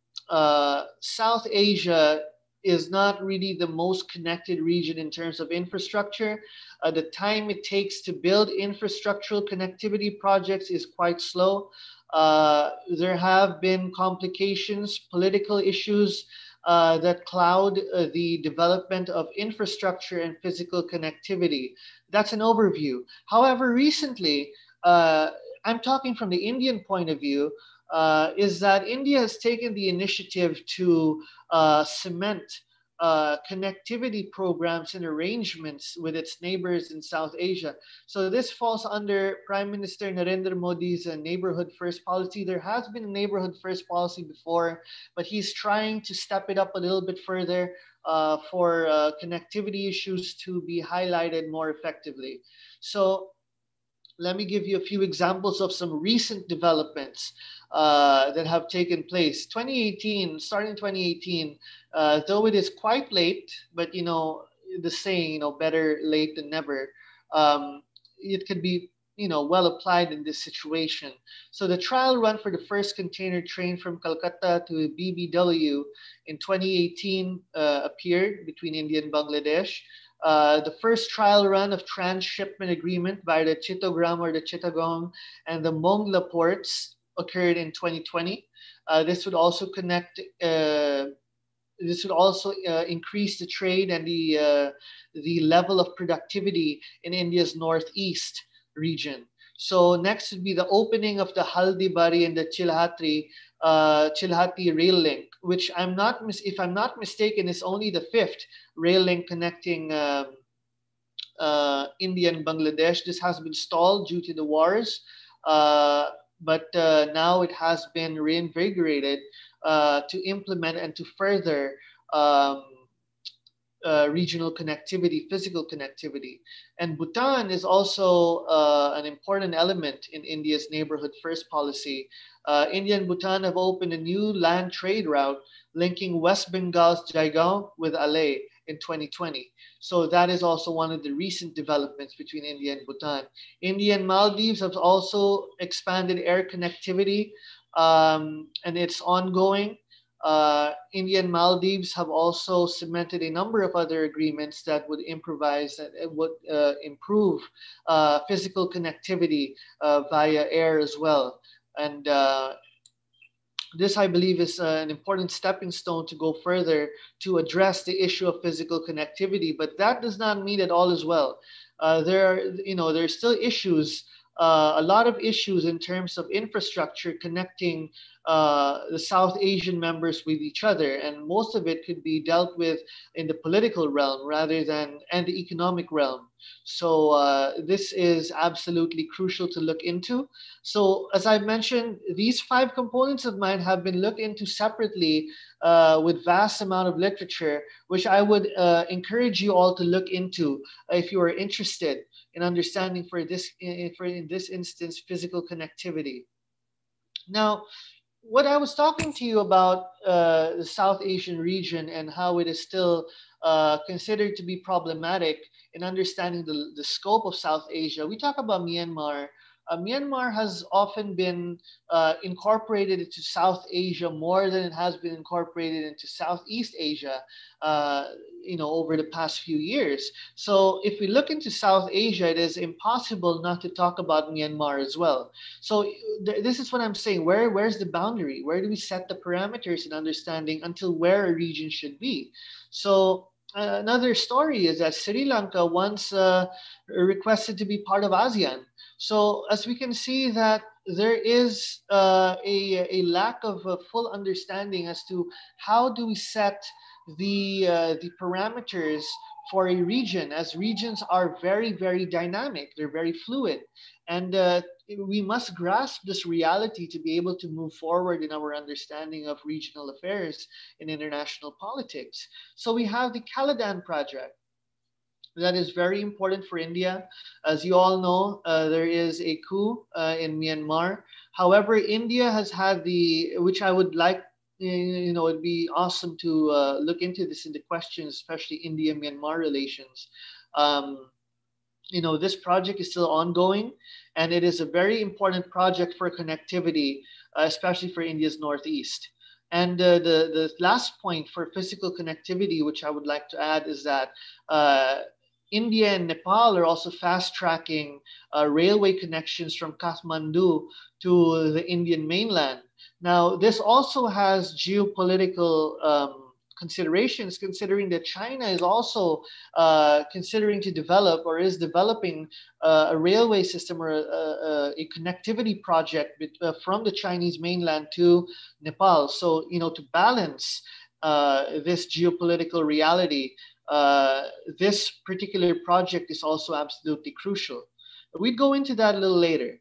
uh, South Asia is not really the most connected region in terms of infrastructure. Uh, the time it takes to build infrastructural connectivity projects is quite slow. Uh, there have been complications, political issues uh, that cloud uh, the development of infrastructure and physical connectivity. That's an overview. However, recently, uh, I'm talking from the Indian point of view, uh, is that India has taken the initiative to uh, cement uh, connectivity programs and arrangements with its neighbors in South Asia. So this falls under Prime Minister Narendra Modi's uh, neighborhood first policy. There has been a neighborhood first policy before, but he's trying to step it up a little bit further uh, for uh, connectivity issues to be highlighted more effectively. So let me give you a few examples of some recent developments uh, that have taken place. twenty eighteen, starting twenty eighteen, uh, though it is quite late, but you know, the saying, you know, better late than never, um, it could be, you know, well applied in this situation. So the trial run for the first container train from Calcutta to B B W in twenty eighteen uh, appeared between India and Bangladesh. Uh, the first trial run of transshipment agreement by the Chittagong or the Chittagong and the Mongla ports occurred in twenty twenty. Uh, this would also connect uh, this would also uh, increase the trade and the uh, the level of productivity in India's northeast region. So next would be the opening of the Haldibari and the Chilhati uh, Chilhati rail link, which I'm not mis- if I'm not mistaken is only the fifth rail link connecting um, uh, India and Bangladesh. This has been stalled due to the wars, uh, but uh, now it has been reinvigorated uh, to implement and to further um, uh, regional connectivity, physical connectivity. And Bhutan is also uh, an important element in India's neighborhood first policy. Uh, India and Bhutan have opened a new land trade route linking West Bengal's Jaigaon with Alay in twenty twenty. So that is also one of the recent developments between India and Bhutan. India and Maldives have also expanded air connectivity, um, and it's ongoing. Uh, India and Maldives have also cemented a number of other agreements that would improvise and would uh, improve uh, physical connectivity uh, via air as well. And uh, this, I believe, is uh, an important stepping stone to go further to address the issue of physical connectivity. But that does not mean that all is well. Uh, there are, you know, there are still issues, uh, a lot of issues in terms of infrastructure connecting uh, the South Asian members with each other, and most of it could be dealt with in the political realm rather than and the economic realm. So uh, this is absolutely crucial to look into. So as I mentioned, these five components of mine have been looked into separately uh, with vast amount of literature, which I would uh, encourage you all to look into if you are interested in understanding for this, for in this instance, physical connectivity. Now, what I was talking to you about uh, the South Asian region and how it is still uh, considered to be problematic in understanding the, the scope of South Asia, we talk about Myanmar. Uh, Myanmar has often been uh, incorporated into South Asia more than it has been incorporated into Southeast Asia, uh, you know, over the past few years. So if we look into South Asia, it is impossible not to talk about Myanmar as well. So th- this is what I'm saying. Where where's the boundary? Where do we set the parameters in understanding until where a region should be? So uh, another story is that Sri Lanka once uh, requested to be part of ASEAN. So as we can see that there is uh, a, a lack of a full understanding as to how do we set the, uh, the parameters for a region, as regions are very, very dynamic. They're very fluid. And uh, we must grasp this reality to be able to move forward in our understanding of regional affairs in international politics. So we have the Caladan Project. That is very important for India. As you all know, uh, there is a coup uh, in Myanmar. However, India has had the, which I would like, you know, it'd be awesome to uh, look into this in the questions, especially India-Myanmar relations. Um, you know, this project is still ongoing, and it is a very important project for connectivity, uh, especially for India's Northeast. And uh, the, the last point for physical connectivity, which I would like to add, is that uh, India and Nepal are also fast-tracking uh, railway connections from Kathmandu to the Indian mainland. Now, this also has geopolitical um, considerations, considering that China is also uh, considering to develop or is developing uh, a railway system or a, a, a connectivity project uh, from the Chinese mainland to Nepal. So, you know, to balance uh, this geopolitical reality, uh, this particular project is also absolutely crucial. We'd go into that a little later.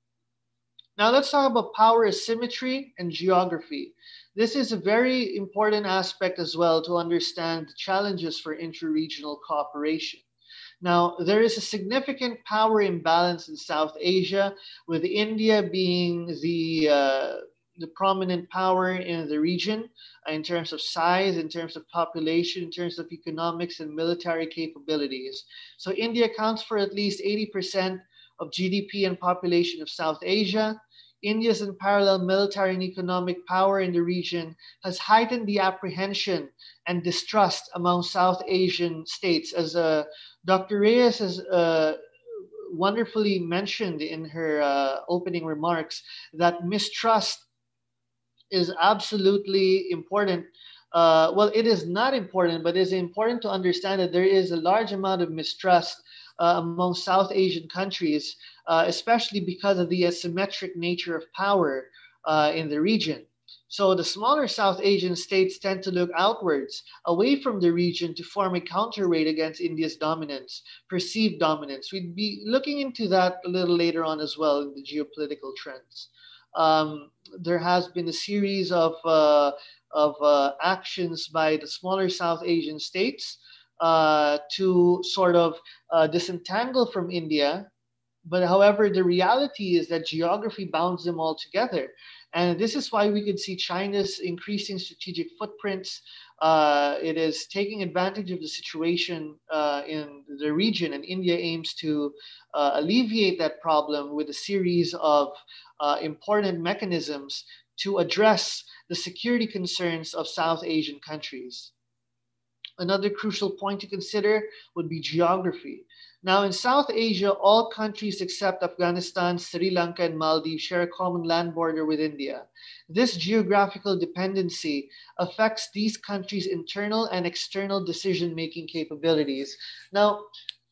Now let's talk about power asymmetry and geography. This is a very important aspect as well to understand the challenges for inter-regional cooperation. Now, there is a significant power imbalance in South Asia, with India being the, uh, the prominent power in the region uh, in terms of size, in terms of population, in terms of economics and military capabilities. So India accounts for at least eighty percent of G D P and population of South Asia. India's unparalleled military and economic power in the region has heightened the apprehension and distrust among South Asian states, as uh, Doctor Reyes has uh, wonderfully mentioned in her uh, opening remarks, that mistrust is absolutely important uh, well, it is not important, but it is important to understand that there is a large amount of mistrust uh, among South Asian countries, uh, especially because of the asymmetric nature of power uh, in the region. So the smaller South Asian states tend to look outwards, away from the region, to form a counterweight against India's dominance, perceived dominance. We'd be looking into that a little later on as well in the geopolitical trends. Um, there has been a series of uh, of uh, actions by the smaller South Asian states uh, to sort of uh, disentangle from India. But however, the reality is that geography bounds them all together. And this is why we could see China's increasing strategic footprints. Uh, it is taking advantage of the situation uh, in the region, and India aims to uh, alleviate that problem with a series of uh, important mechanisms to address the security concerns of South Asian countries. Another crucial point to consider would be geography. Now, in South Asia, all countries except Afghanistan, Sri Lanka, and Maldives share a common land border with India. This geographical dependency affects these countries' internal and external decision-making capabilities. Now,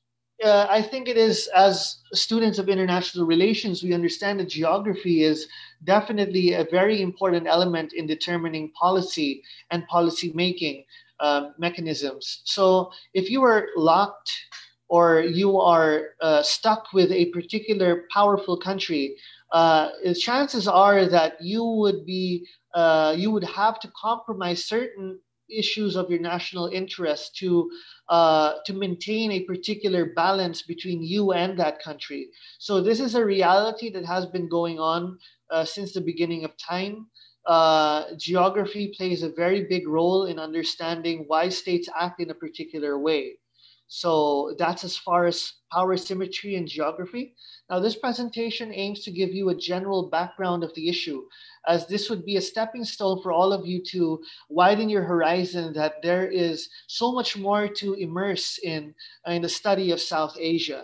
uh, I think it is, as students of international relations, we understand that geography is definitely a very important element in determining policy and policy making uh, mechanisms. So if you are locked or you are uh, stuck with a particular powerful country, uh, chances are that you would be uh, you would have to compromise certain issues of your national interest to uh, to maintain a particular balance between you and that country. So this is a reality that has been going on uh, since the beginning of time. Uh, geography plays a very big role in understanding why states act in a particular way. So that's as far as power symmetry and geography. Now, this presentation aims to give you a general background of the issue, as this would be a stepping stone for all of you to widen your horizon, that there is so much more to immerse in, in the study of South Asia.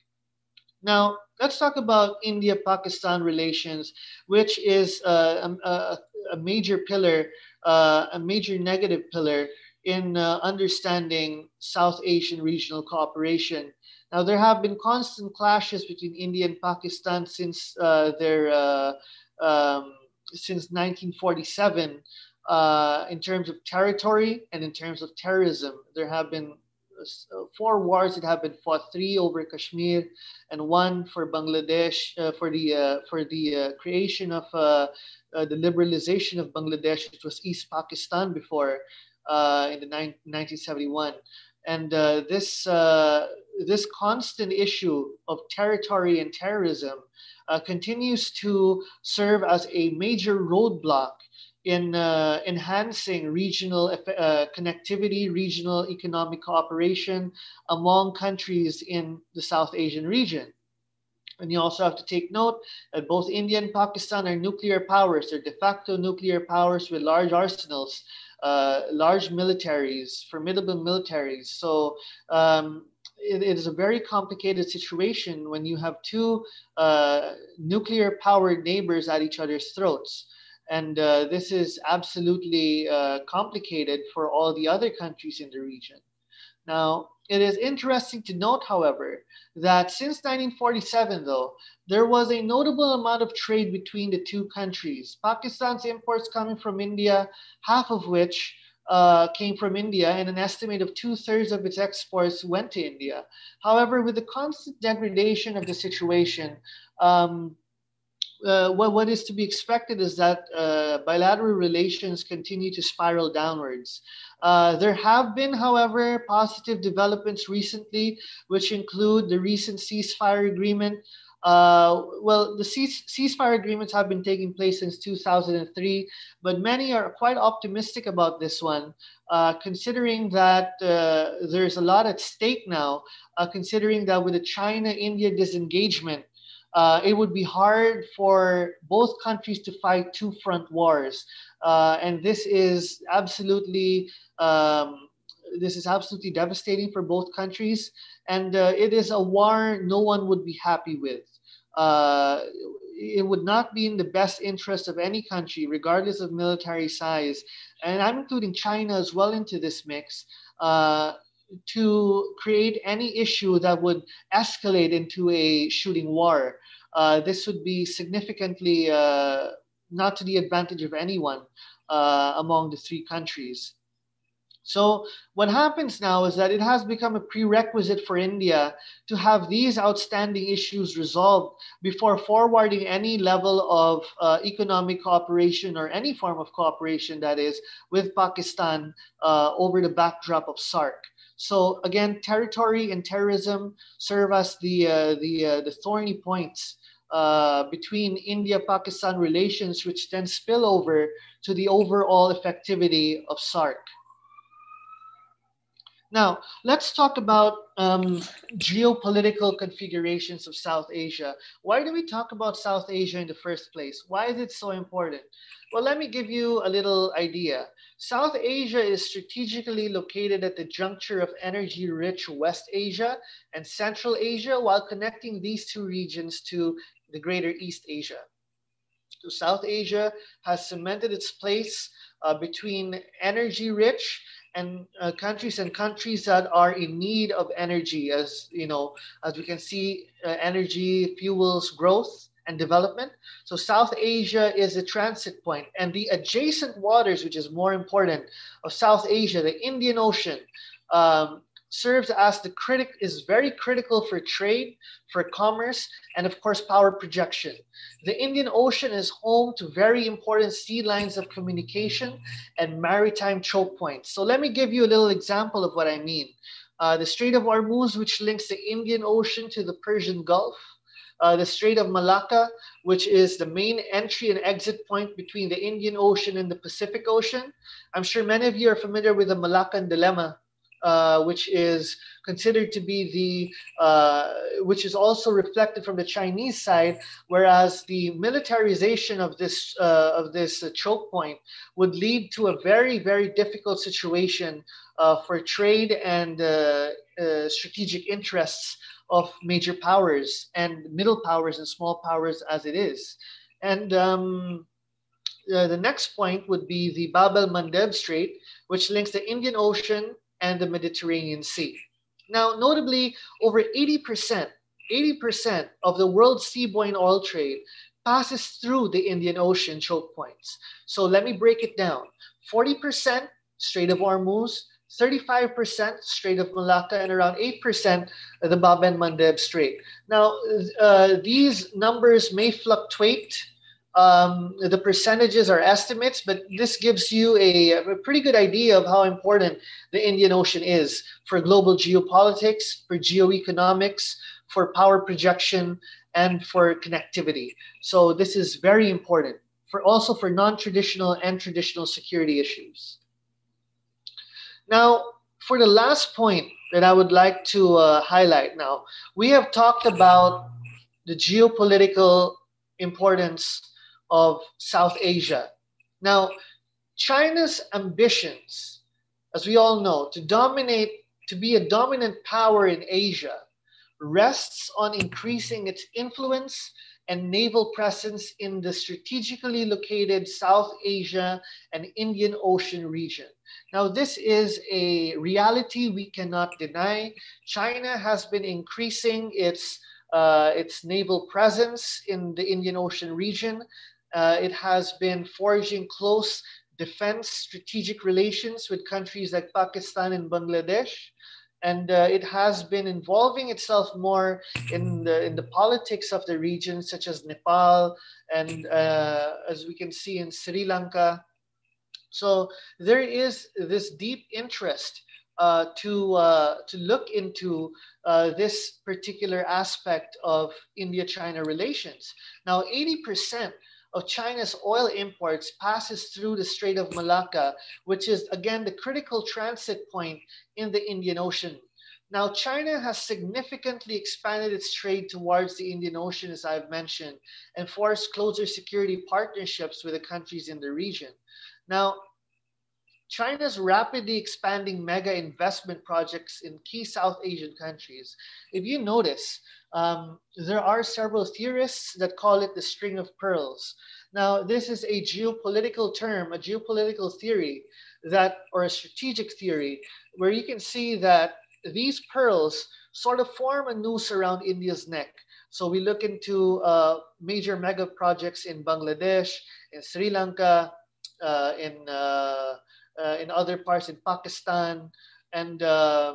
Now, let's talk about India-Pakistan relations, which is uh, a, a, major pillar, uh, a major negative pillar in uh, understanding South Asian regional cooperation. Now, there have been constant clashes between India and Pakistan since uh, their uh, um, since nineteen forty-seven uh, in terms of territory and in terms of terrorism. There have been uh, four wars that have been fought: three over Kashmir, and one for Bangladesh uh, for the uh, for the uh, creation of uh, uh, the liberalization of Bangladesh, which was East Pakistan before. Uh, in the nineteen seventy-one, and uh, this uh, this constant issue of territory and terrorism uh, continues to serve as a major roadblock in uh, enhancing regional uh, connectivity, regional economic cooperation among countries in the South Asian region. And you also have to take note that both India and Pakistan are nuclear powers. They're de facto nuclear powers with large arsenals. Uh, large militaries, formidable militaries. So um, it, it is a very complicated situation when you have two uh, nuclear powered neighbors at each other's throats. And uh, this is absolutely uh, complicated for all the other countries in the region. Now, it is interesting to note, however, that since nineteen forty-seven, though, there was a notable amount of trade between the two countries. Pakistan's imports coming from India, half of which uh, came from India, and an estimate of two-thirds of its exports went to India. However, with the constant degradation of the situation, um, uh, what, what is to be expected is that uh, bilateral relations continue to spiral downwards. Uh, there have been, however, positive developments recently, which include the recent ceasefire agreement. Uh, well, the cease, ceasefire agreements have been taking place since two thousand three, but many are quite optimistic about this one, uh, considering that uh, there's a lot at stake now, uh, considering that with the China-India disengagement, Uh, it would be hard for both countries to fight two front wars, uh, and this is absolutely um, this is absolutely devastating for both countries, and uh, it is a war no one would be happy with. Uh, it would not be in the best interest of any country, regardless of military size, and I'm including China as well into this mix, uh, to create any issue that would escalate into a shooting war. Uh, this would be significantly uh, not to the advantage of anyone uh, among the three countries. So what happens now is that it has become a prerequisite for India to have these outstanding issues resolved before forwarding any level of uh, economic cooperation or any form of cooperation, that is, with Pakistan uh, over the backdrop of SAARC. So again, territory and terrorism serve as the uh, the uh, the thorny points uh, between India-Pakistan relations, which then spill over to the overall effectivity of SAARC. Now, let's talk about um, geopolitical configurations of South Asia. Why do we talk about South Asia in the first place? Why is it so important? Well, let me give you a little idea. South Asia is strategically located at the juncture of energy-rich West Asia and Central Asia, while connecting these two regions to the greater East Asia. So South Asia has cemented its place uh, between energy-rich and uh, countries and countries that are in need of energy. As you know, as we can see, uh, energy fuels growth and development. So South Asia is a transit point, and the adjacent waters, which is more important, of South Asia, the Indian Ocean, um, serves as the critic is very critical for trade, for commerce, and of course power projection. The Indian Ocean is home to very important sea lines of communication and maritime choke points. So let me give you a little example of what I mean. Uh, the Strait of Hormuz, which links the Indian Ocean to the Persian Gulf. Uh, the Strait of Malacca, which is the main entry and exit point between the Indian Ocean and the Pacific Ocean. I'm sure many of you are familiar with the Malaccan Dilemma, Uh, which is considered to be the, uh, which is also reflected from the Chinese side, whereas the militarization of this uh, of this uh, choke point would lead to a very, very difficult situation uh, for trade and uh, uh, strategic interests of major powers and middle powers and small powers as it is. And um, uh, the next point would be the Bab el-Mandeb Strait, which links the Indian Ocean and the Mediterranean Sea. Now, notably, over eighty percent, eighty percent of the world's seaborne oil trade passes through the Indian Ocean choke points. So let me break it down. forty percent Strait of Hormuz, thirty-five percent Strait of Malacca, and around eight percent the Bab el-Mandeb Strait. Now, uh, these numbers may fluctuate. Um, the percentages are estimates, but this gives you a, a pretty good idea of how important the Indian Ocean is for global geopolitics, for geoeconomics, for power projection, and for connectivity. So this is very important for also for non-traditional and traditional security issues. Now, for the last point that I would like to uh, highlight now, we have talked about the geopolitical importance of South Asia. Now, China's ambitions, as we all know, to dominate, to be a dominant power in Asia, rests on increasing its influence and naval presence in the strategically located South Asia and Indian Ocean region. Now, this is a reality we cannot deny. China has been increasing its, uh, its naval presence in the Indian Ocean region. Uh, it has been forging close defense strategic relations with countries like Pakistan and Bangladesh. And uh, it has been involving itself more in the, in the politics of the region, such as Nepal and uh, as we can see in Sri Lanka. So there is this deep interest uh, to, uh, to look into uh, this particular aspect of India-China relations. Now, eighty percent of China's oil imports passes through the Strait of Malacca, which is, again, the critical transit point in the Indian Ocean. Now, China has significantly expanded its trade towards the Indian Ocean, as I've mentioned, and forced closer security partnerships with the countries in the region. Now, China's rapidly expanding mega investment projects in key South Asian countries. If you notice, um, there are several theorists that call it the string of pearls. Now, this is a geopolitical term, a geopolitical theory that, or a strategic theory, where you can see that these pearls sort of form a noose around India's neck. So we look into uh, major mega projects in Bangladesh, in Sri Lanka, uh, in uh, uh, in other parts in Pakistan, and uh,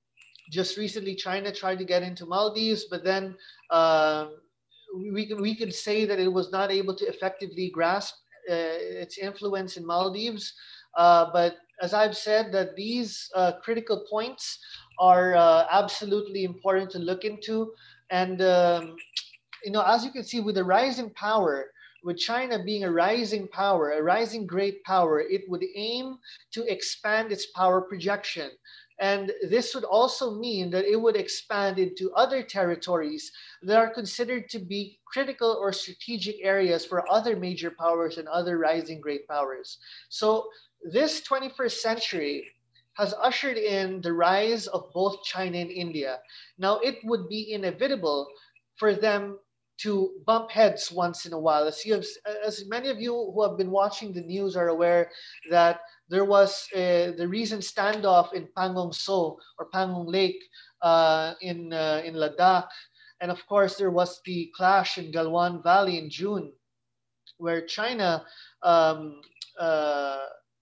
just recently China tried to get into Maldives, but then uh, we can we can say that it was not able to effectively grasp uh, its influence in Maldives. Uh, but as I've said, that these uh, critical points are uh, absolutely important to look into, and um, you know, as you can see, with the rising power, with China being a rising power, a rising great power, it would aim to expand its power projection. And this would also mean that it would expand into other territories that are considered to be critical or strategic areas for other major powers and other rising great powers. So this twenty-first century has ushered in the rise of both China and India. Now, it would be inevitable for them to bump heads once in a while. As, you have, as many of you who have been watching the news are aware, that there was uh, the recent standoff in Pangong So, or Pangong Lake uh, in, uh, in Ladakh. And of course, there was the clash in Galwan Valley in June, where China, um, uh,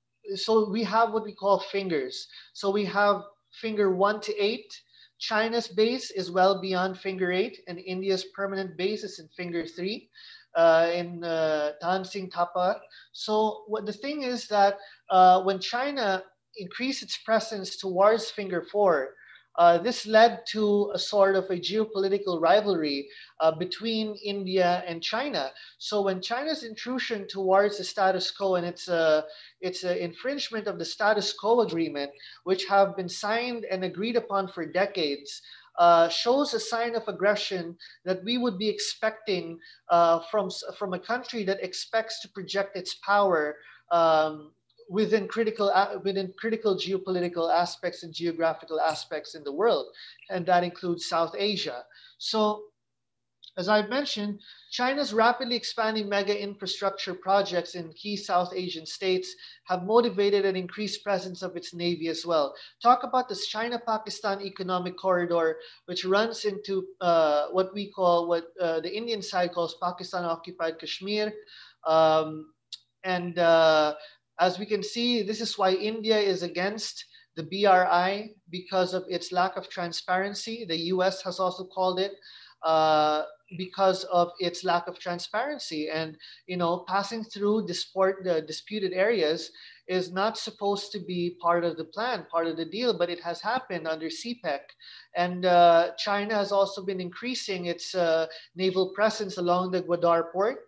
so we have what we call fingers. So we have finger one to eight. China's base is well beyond finger eight, and India's permanent base is in finger three, uh, in uh, Tansing Tapa. So what the thing is that uh, when China increased its presence towards finger four, uh, this led to a sort of a geopolitical rivalry uh, between India and China. So when China's intrusion towards the status quo and its uh, its uh, infringement of the status quo agreement, which have been signed and agreed upon for decades, uh, shows a sign of aggression that we would be expecting uh, from from a country that expects to project its power Um, within critical uh, within critical geopolitical aspects and geographical aspects in the world, and that includes South Asia. So, as I mentioned, China's rapidly expanding mega infrastructure projects in key South Asian states have motivated an increased presence of its navy as well. Talk about this China-Pakistan economic corridor, which runs into uh, what we call, what uh, the Indian side calls Pakistan-occupied Kashmir, um, and uh, as we can see, this is why India is against the B R I, because of its lack of transparency. The U S has also called it uh, because of its lack of transparency. And, you know, passing through disport, the disputed areas is not supposed to be part of the plan, part of the deal, but it has happened under C PEC. And uh, China has also been increasing its uh, naval presence along the Gwadar port,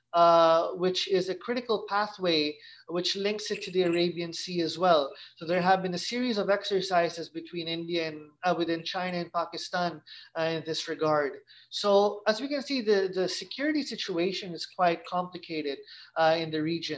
Uh, which is a critical pathway which links it to the Arabian Sea as well. So there have been a series of exercises between India and uh, within China and Pakistan uh, in this regard. So as we can see, the, the security situation is quite complicated uh, in the region.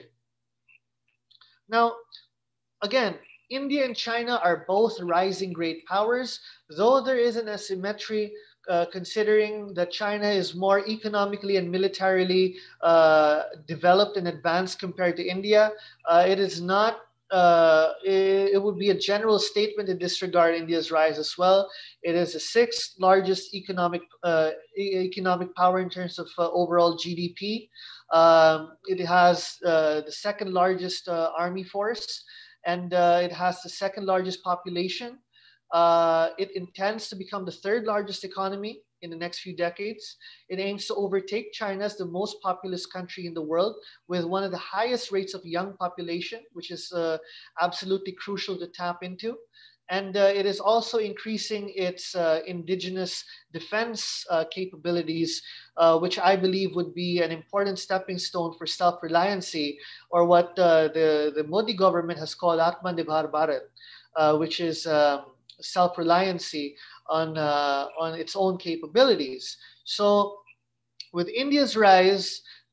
Now, again, India and China are both rising great powers, though there is an asymmetry Uh, considering that China is more economically and militarily uh, developed and advanced compared to India. Uh, it is not, uh, it, it would be a general statement to disregard India's rise as well. It is the sixth largest economic, uh, e- economic power in terms of uh, overall G D P. Um, it has uh, the second largest uh, army force, and uh, it has the second largest population. Uh, it intends to become the third largest economy in the next few decades. It aims to overtake China as the most populous country in the world, with one of the highest rates of young population, which is uh, absolutely crucial to tap into. And uh, it is also increasing its uh, indigenous defense uh, capabilities, uh, which I believe would be an important stepping stone for self-reliancy, or what uh, the, the Modi government has called Atmanirbhar Bharat, uh, which is um, self-reliancy on uh, on its own capabilities. So with India's rise,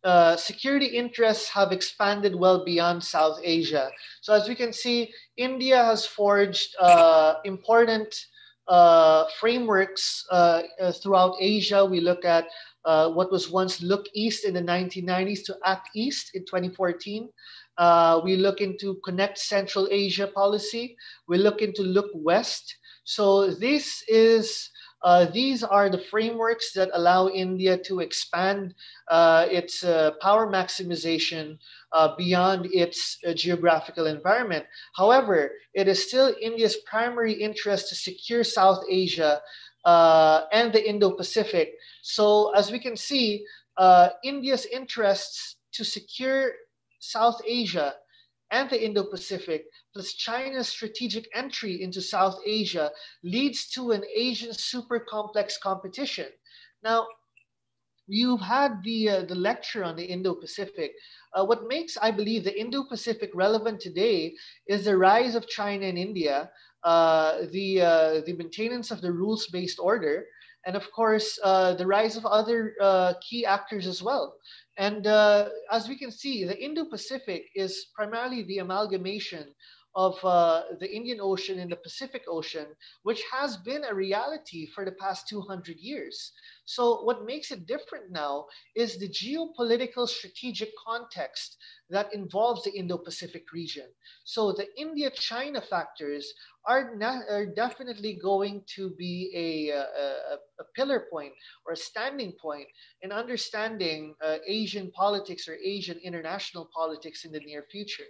uh, security interests have expanded well beyond South Asia. So as we can see, India has forged uh, important uh, frameworks uh, uh, throughout Asia. We look at uh, what was once Look East in the nineteen nineties to Act East in twenty fourteen. Uh, we look into Connect Central Asia policy. We look into Look West. So this is uh, these are the frameworks that allow India to expand uh, its uh, power maximization uh, beyond its uh, geographical environment. However, it is still India's primary interest to secure South Asia uh, and the Indo-Pacific. So as we can see, uh, India's interests to secure South Asia and the Indo-Pacific, plus China's strategic entry into South Asia, leads to an Asian super complex competition. Now, you've had the uh, the lecture on the Indo-Pacific. Uh, what makes, I believe, the Indo-Pacific relevant today is the rise of China and India, uh, the uh, the maintenance of the rules-based order, and of course uh, the rise of other uh, key actors as well. And uh, as we can see, the Indo-Pacific is primarily the amalgamation of uh, the Indian Ocean and the Pacific Ocean, which has been a reality for the past two hundred years. So what makes it different now is the geopolitical strategic context that involves the Indo-Pacific region. So the India-China factors are, na- are definitely going to be a, a, a pillar point or a standing point in understanding uh, Asian politics or Asian international politics in the near future.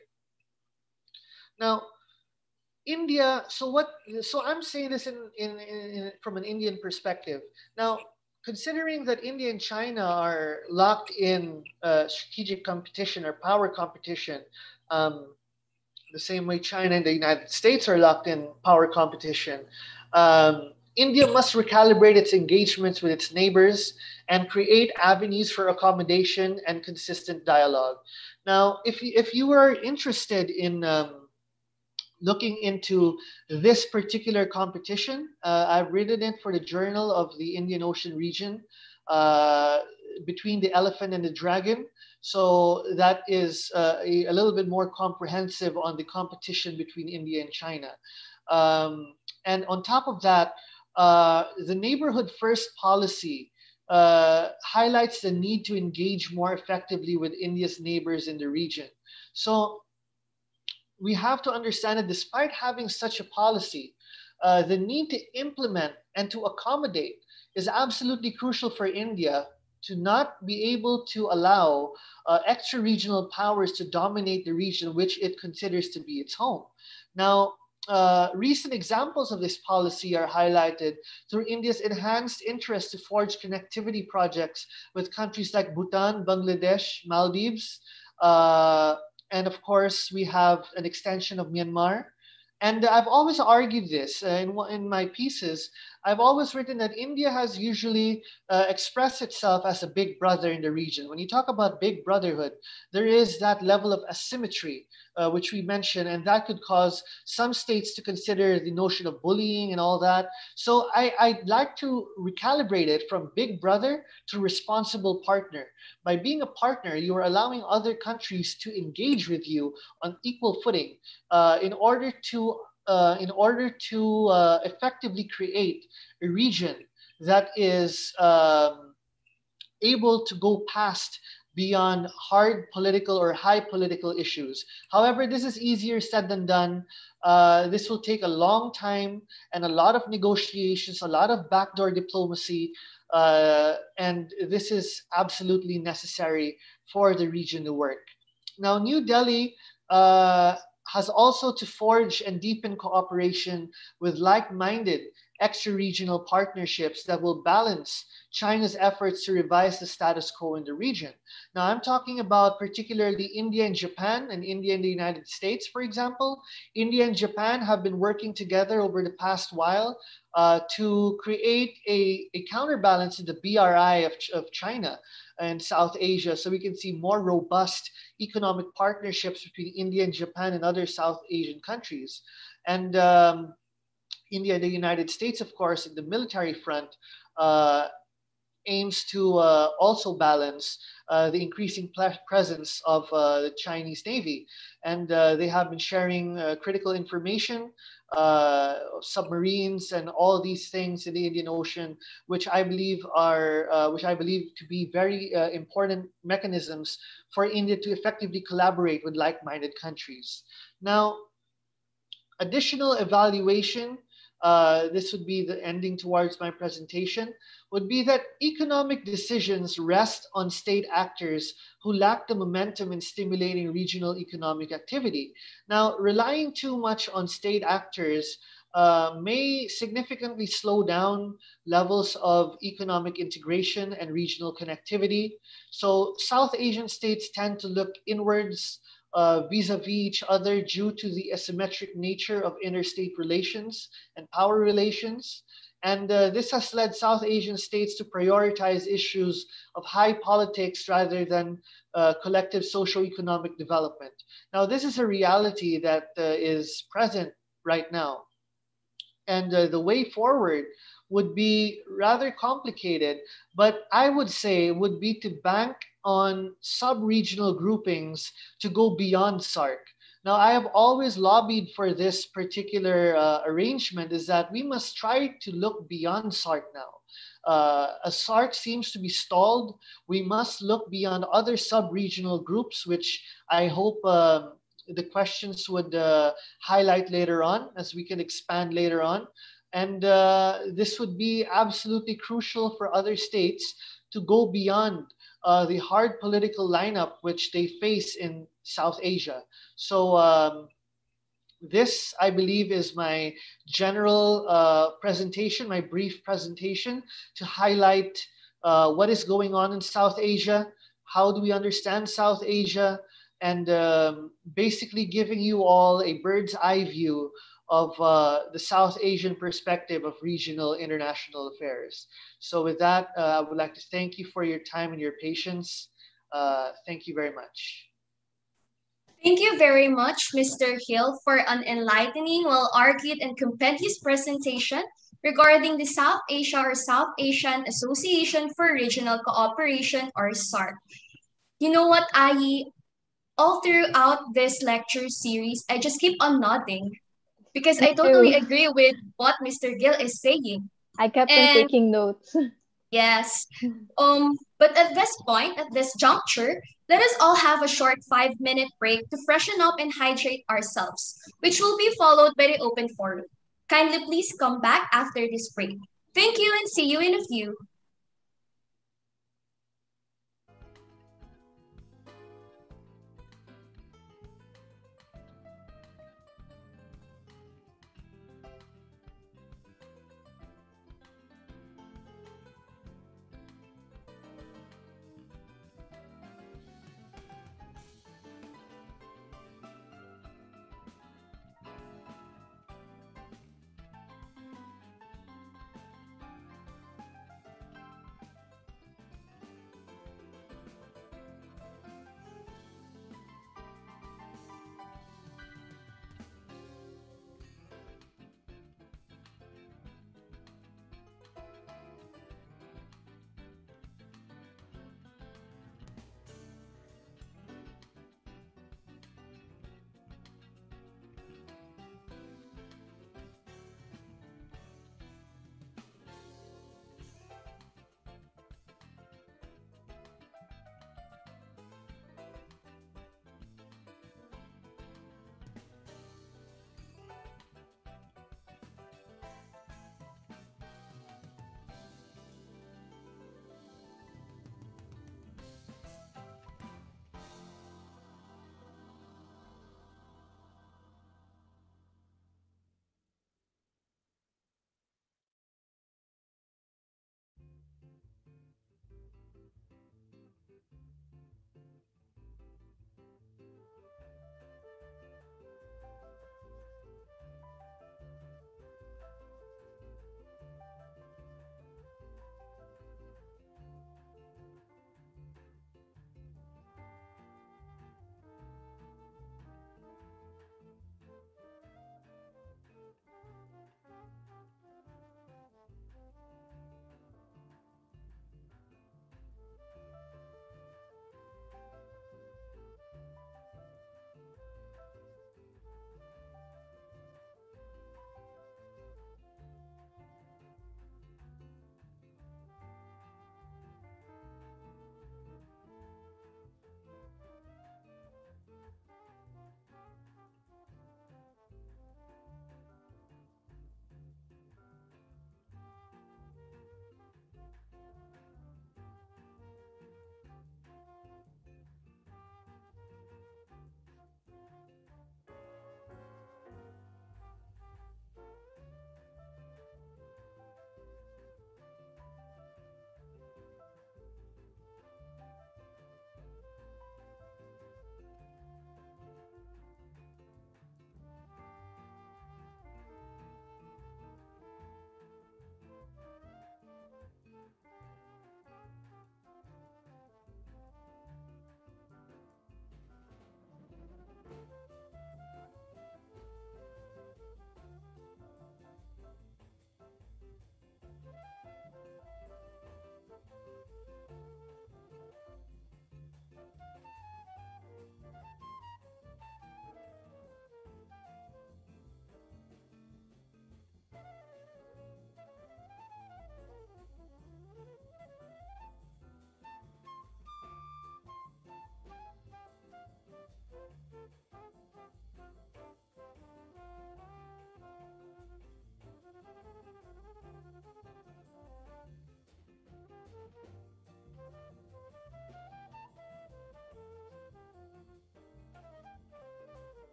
Now, India, so what, so I'm saying this in, in, in, from an Indian perspective. Now, considering that India and China are locked in uh, strategic competition or power competition, um, the same way China and the United States are locked in power competition, um, India must recalibrate its engagements with its neighbors and create avenues for accommodation and consistent dialogue. Now, if you, if you are interested in um, looking into this particular competition, uh, I've written it for the Journal of the Indian Ocean region, uh, between the elephant and the dragon. So that is uh, a, a little bit more comprehensive on the competition between India and China. Um, and on top of that, uh, the neighborhood first policy uh, highlights the need to engage more effectively with India's neighbors in the region. So we have to understand that despite having such a policy, uh, the need to implement and to accommodate is absolutely crucial for India to not be able to allow uh, extra-regional powers to dominate the region which it considers to be its home. Now, uh, recent examples of this policy are highlighted through India's enhanced interest to forge connectivity projects with countries like Bhutan, Bangladesh, Maldives, uh, and of course, we have an extension of Myanmar. And I've always argued this uh, in, in my pieces. I've always written that India has usually uh, expressed itself as a big brother in the region. When you talk about big brotherhood, there is that level of asymmetry, uh, which we mentioned, and that could cause some states to consider the notion of bullying and all that. So I, I'd like to recalibrate it from big brother to responsible partner. By being a partner, you are allowing other countries to engage with you on equal footing uh, in order to uh, in order to uh, effectively create a region that is um, able to go past beyond hard political or high political issues. However, this is easier said than done. Uh, this will take a long time and a lot of negotiations, a lot of backdoor diplomacy, uh, and this is absolutely necessary for the region to work. Now, New Delhi uh, has also to forge and deepen cooperation with like-minded extra-regional partnerships that will balance China's efforts to revise the status quo in the region. Now, I'm talking about particularly India and Japan and India and the United States, for example. India and Japan have been working together over the past while uh, to create a, a counterbalance to the B R I of, of China and South Asia, so we can see more robust economic partnerships between India and Japan and other South Asian countries. And um, India and the United States, of course, in the military front, uh, aims to uh, also balance uh, the increasing ple- presence of uh, the Chinese Navy. And uh, they have been sharing uh, critical information, uh, submarines, and all these things in the Indian Ocean, which I believe are, uh, which I believe to be very uh, important mechanisms for India to effectively collaborate with like-minded countries. Now, additional evaluation, uh, this would be the ending towards my presentation, would be that economic decisions rest on state actors who lack the momentum in stimulating regional economic activity. Now, relying too much on state actors uh, may significantly slow down levels of economic integration and regional connectivity. So South Asian states tend to look inwards uh, vis-a-vis each other due to the asymmetric nature of interstate relations and power relations. And uh, this has led South Asian states to prioritize issues of high politics rather than uh, collective socio-economic development. Now, this is a reality that uh, is present right now. And uh, the way forward would be rather complicated, but I would say would be to bank on sub-regional groupings to go beyond SAARC. Now, I have always lobbied for this particular uh, arrangement is that we must try to look beyond SAARC now. Uh, as SAARC seems to be stalled, we must look beyond other sub-regional groups, which I hope um the questions would uh, highlight later on as we can expand later on. And uh, this would be absolutely crucial for other states to go beyond uh, the hard political lineup which they face in South Asia. So um, this, I believe, is my general uh, presentation, my brief presentation to highlight uh, what is going on in South Asia, how do we understand South Asia, and um, basically giving you all a bird's eye view of uh, the South Asian perspective of regional international affairs. So with that, uh, I would like to thank you for your time and your patience. Uh, thank you very much. Thank you very much, Mister Hill, for an enlightening, well-argued, and compendious presentation regarding the South Asia or South Asian Association for Regional Cooperation, or SAARC. You know what, I all throughout this lecture series, I just keep on nodding because Me I totally too. agree with what Mister Gill is saying. I kept on And taking notes. yes, um, but at this point, at this juncture, let us all have a short five minute break to freshen up and hydrate ourselves, which will be followed by the open forum. Kindly please come back after this break. Thank you and see you in a few.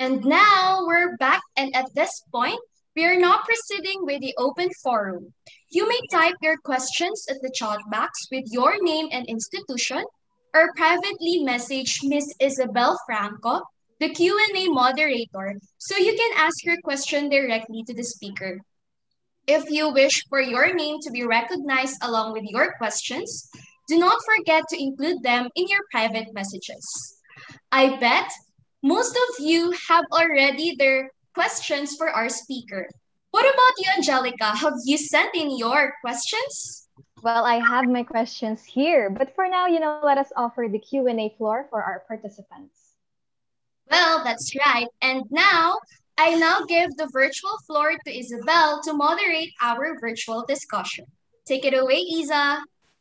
And now we're back, and at this point, we are now proceeding with the open forum. You may type your questions at the chat box with your name and institution, or privately message Miss Isabel Franco, the Q and A moderator, so you can ask your question directly to the speaker. If you wish for your name to be recognized along with your questions, do not forget to include them in your private messages. I bet most of you have already their questions for our speaker. What about you, Angelica? Have you sent in your questions? Well, I have my questions here, but for now, you know, let us offer the Q and A floor for our participants. Well, that's right. And now, I now give the virtual floor to Isabel to moderate our virtual discussion. Take it away, Isa.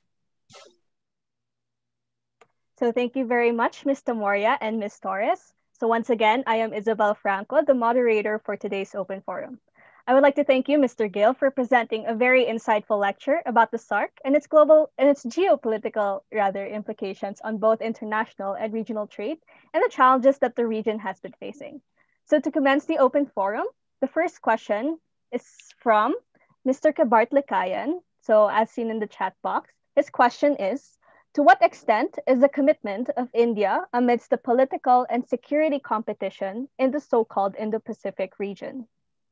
So thank you very much, Miz Tamoria and Miz Torres. So once again, I am Isabel Franco, the moderator for today's open forum. I would like to thank you, Mister Gill, for presenting a very insightful lecture about the SAARC and its global and its geopolitical rather implications on both international and regional trade and the challenges that the region has been facing. So to commence the open forum, the first question is from Mister Kabart Likayan. So as seen in the chat box, his question is, to what extent is the commitment of India amidst the political and security competition in the so-called Indo-Pacific region?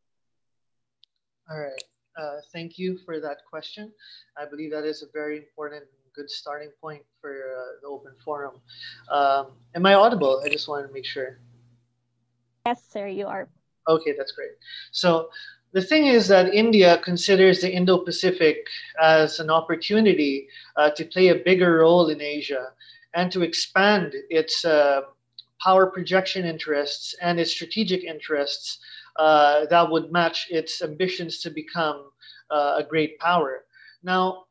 All right. Uh, thank you for that question. I believe that is a very important, good starting point for uh, the open forum. Um, am I audible? I just wanted to make sure. Yes, sir, you are. Okay, that's great. So the thing is that India considers the Indo-Pacific as an opportunity uh, to play a bigger role in Asia and to expand its uh, power projection interests and its strategic interests uh, that would match its ambitions to become uh, a great power. Now,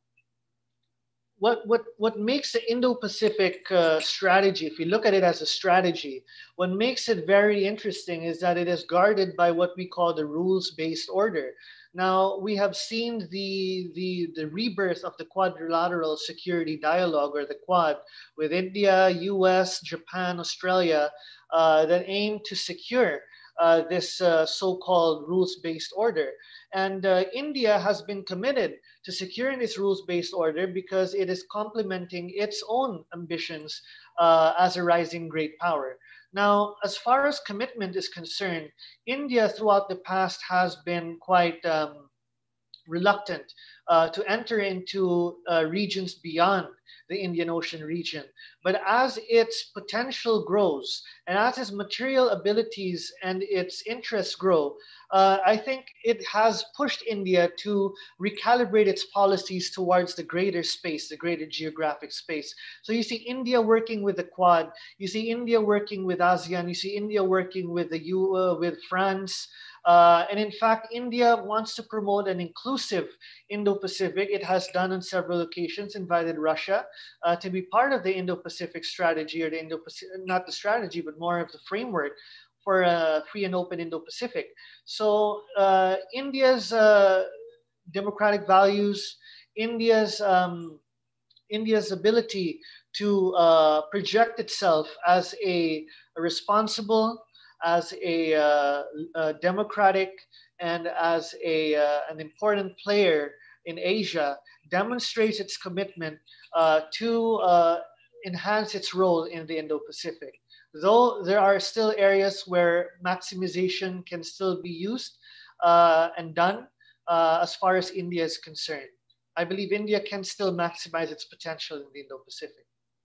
what what what makes the Indo-Pacific uh, strategy, if you look at it as a strategy, what makes it very interesting is that it is guarded by what we call the rules-based order. Now, we have seen the, the, the rebirth of the quadrilateral security dialogue, or the Quad, with India, U S, Japan, Australia, uh, that aim to secure uh, this uh, so-called rules-based order. And uh, India has been committed to securing this rules-based order because it is complementing its own ambitions uh, as a rising great power. Now, as far as commitment is concerned, India throughout the past has been quite um, reluctant uh, to enter into uh, regions beyond the Indian Ocean region. But as its potential grows and as its material abilities and its interests grow, uh, I think it has pushed India to recalibrate its policies towards the greater space, the greater geographic space. So you see India working with the Quad, you see India working with ASEAN, you see India working with the U, uh, with France, Uh, and in fact, India wants to promote an inclusive Indo-Pacific. It has done on several occasions, invited Russia uh, to be part of the Indo-Pacific strategy, or the Indo-Pacific, not the strategy, but more of the framework for a free and open Indo-Pacific. So uh, India's uh, democratic values, India's um, India's ability to uh, project itself as a, a responsible, as a, uh, a democratic, and as a, uh, an important player in Asia demonstrates its commitment uh, to uh, enhance its role in the Indo-Pacific. Though there are still areas where maximization can still be used uh, and done uh, as far as India is concerned. I believe India can still maximize its potential in the Indo-Pacific.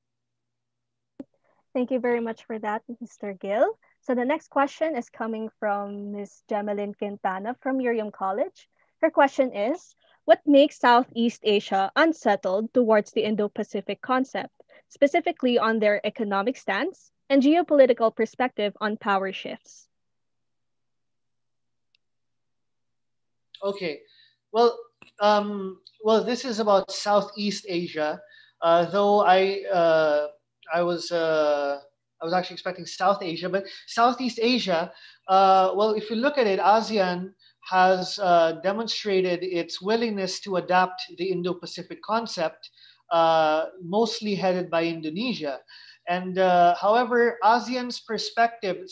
Thank you very much for that, Mister Gill. So the next question is coming from Miz Gemelin Quintana from Miriam College. Her question is, what makes Southeast Asia unsettled towards the Indo-Pacific concept, specifically on their economic stance and geopolitical perspective on power shifts? Okay, well, um, well, this is about Southeast Asia, uh, though I, uh, I was, uh, I was actually expecting South Asia, but Southeast Asia, uh, well, if you look at it, ASEAN has uh, demonstrated its willingness to adapt the Indo-Pacific concept, uh, mostly headed by Indonesia. And uh, however, ASEAN's perspective, see,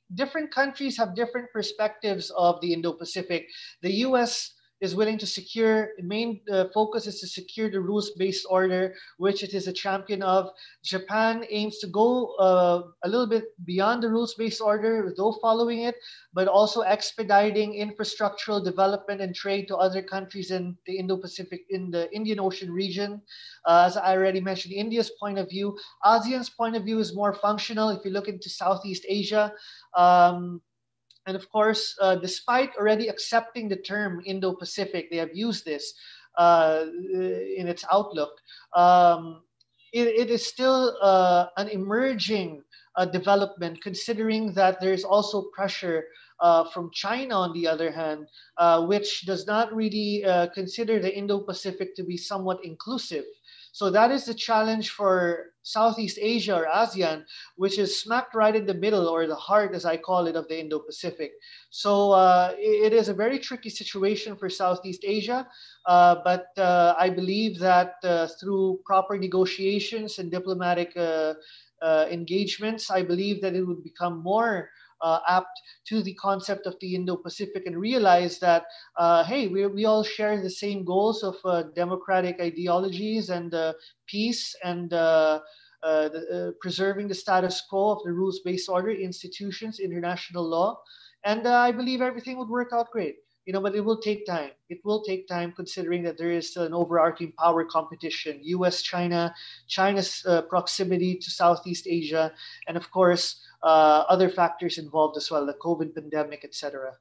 different countries have different perspectives of the Indo-Pacific. The U S is willing to secure, main uh, focus is to secure the rules-based order, which it is a champion of. Japan aims to go uh, a little bit beyond the rules-based order, though following it, but also expediting infrastructural development and trade to other countries in the Indo-Pacific, in the Indian Ocean region. Uh, as I already mentioned, India's point of view. ASEAN's point of view is more functional. If you look into Southeast Asia, um, and of course, uh, despite already accepting the term Indo-Pacific, they have used this uh, in its outlook. Um, it, it is still uh, an emerging uh, development, considering that there is also pressure uh, from China, on the other hand, uh, which does not really uh, consider the Indo-Pacific to be somewhat inclusive. So that is the challenge for Southeast Asia or ASEAN, which is smacked right in the middle, or the heart, as I call it, of the Indo-Pacific. So uh, it is a very tricky situation for Southeast Asia, uh, but uh, I believe that uh, through proper negotiations and diplomatic uh, uh, engagements, I believe that it would become more Uh, apt to the concept of the Indo-Pacific, and realize that, uh, hey, we, we all share the same goals of uh, democratic ideologies and uh, peace and uh, uh, the, uh, preserving the status quo of the rules-based order, institutions, international law. And uh, I believe everything would work out great. You know, but it will take time. It will take time, considering that there is still an overarching power competition: U S, China, China's uh, proximity to Southeast Asia, and of course, uh, other factors involved as well, the COVID pandemic, et cetera.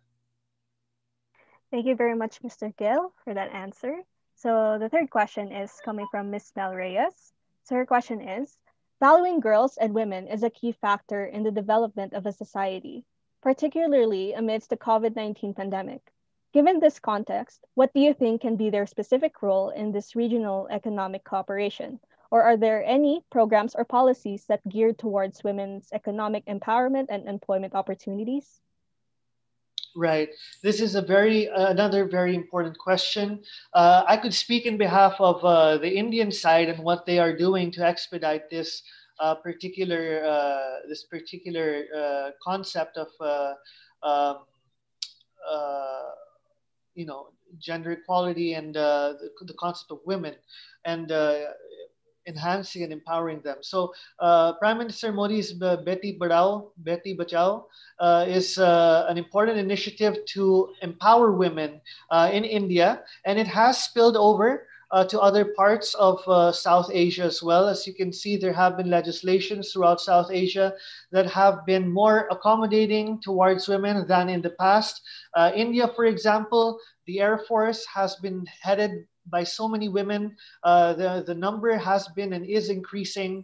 Thank you very much, Mister Gill, for that answer. So the third question is coming from Miz Mel Reyes. So her question is, valuing girls and women is a key factor in the development of a society, particularly amidst the COVID nineteen pandemic. Given this context, what do you think can be their specific role in this regional economic cooperation? Or are there any programs or policies that geared towards women's economic empowerment and employment opportunities? Right. This is a very uh, another very important question. Uh, I could speak in behalf of uh, the Indian side and what they are doing to expedite this uh, particular uh, this particular uh, concept of uh, um, uh, you know, gender equality and uh, the, the concept of women, and uh, enhancing and empowering them. So uh, Prime Minister Modi's uh, Beti Barao, Beti Bachao uh, is uh, an important initiative to empower women uh, in India, and it has spilled over uh, to other parts of uh, South Asia as well. As you can see, there have been legislations throughout South Asia that have been more accommodating towards women than in the past. Uh, India, for example, the Air Force has been headed by so many women. Uh, the, the number has been and is increasing.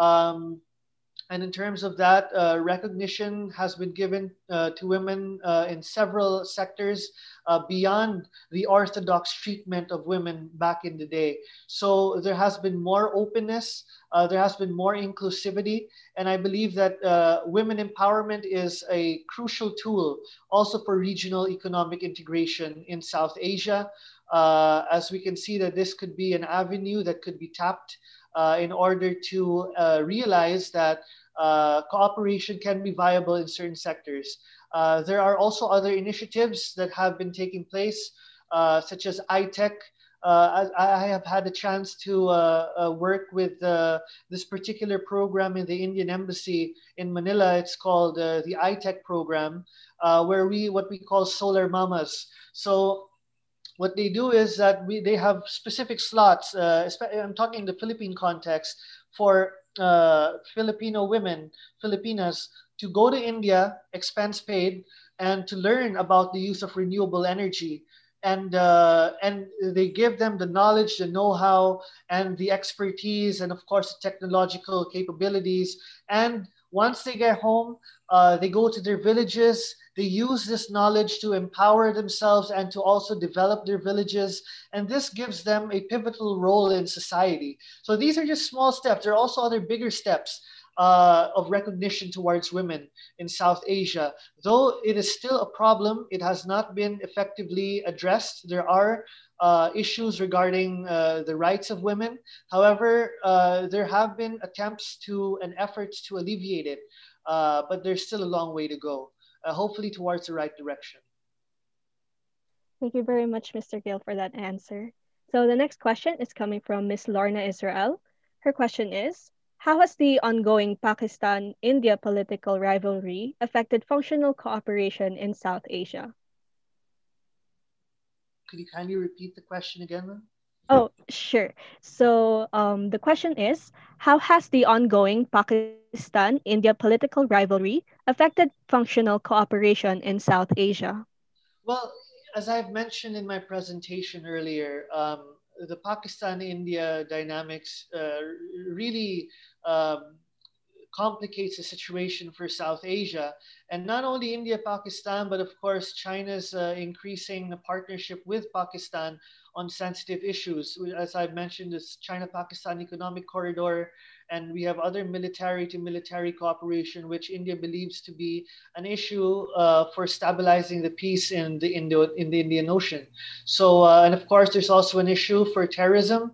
Um, And in terms of that, uh, recognition has been given uh, to women uh, in several sectors uh, beyond the orthodox treatment of women back in the day. So there has been more openness, uh, there has been more inclusivity, and I believe that uh, women empowerment is a crucial tool also for regional economic integration in South Asia. Uh, as we can see that this could be an avenue that could be tapped uh, in order to uh, realize that uh, cooperation can be viable in certain sectors. Uh, there are also other initiatives that have been taking place, uh, such as I-Tech. Uh, I, I have had a chance to uh, uh, work with uh, this particular program in the Indian Embassy in Manila. It's called uh, the I-Tech program, uh, where we, what we call solar mamas. So what they do is that we, they have specific slots, uh, I'm talking in the Philippine context, for uh, Filipino women, Filipinas, to go to India, expense paid, and to learn about the use of renewable energy. And, uh, and they give them the knowledge, the know-how, and the expertise, and of course, the technological capabilities. And once they get home, uh, they go to their villages. They use this knowledge to empower themselves and to also develop their villages. And this gives them a pivotal role in society. So these are just small steps. There are also other bigger steps uh, of recognition towards women in South Asia. Though it is still a problem, it has not been effectively addressed. There are uh, issues regarding uh, the rights of women. However, uh, there have been attempts to and efforts to alleviate it. uh, but there's still a long way to go, uh, hopefully towards the right direction. Thank you very much, Mister Gill, for that answer. So the next question is coming from Miss Lorna Israel. Her question is, how has the ongoing Pakistan-India political rivalry affected functional cooperation in South Asia? Could you kindly repeat the question again, ma'am? Oh, sure. So um, the question is, how has the ongoing Pakistan-India political rivalry affected functional cooperation in South Asia? Well, as I've mentioned in my presentation earlier, um, the Pakistan-India dynamics uh, really um, complicates the situation for South Asia. And not only India, Pakistan, but of course China's uh, increasing partnership with Pakistan on sensitive issues. As I've mentioned, this China-Pakistan Economic Corridor, and we have other military to military cooperation, which India believes to be an issue uh, for stabilizing the peace in the, Indo- in the Indian Ocean. So, uh, and of course, there's also an issue for terrorism.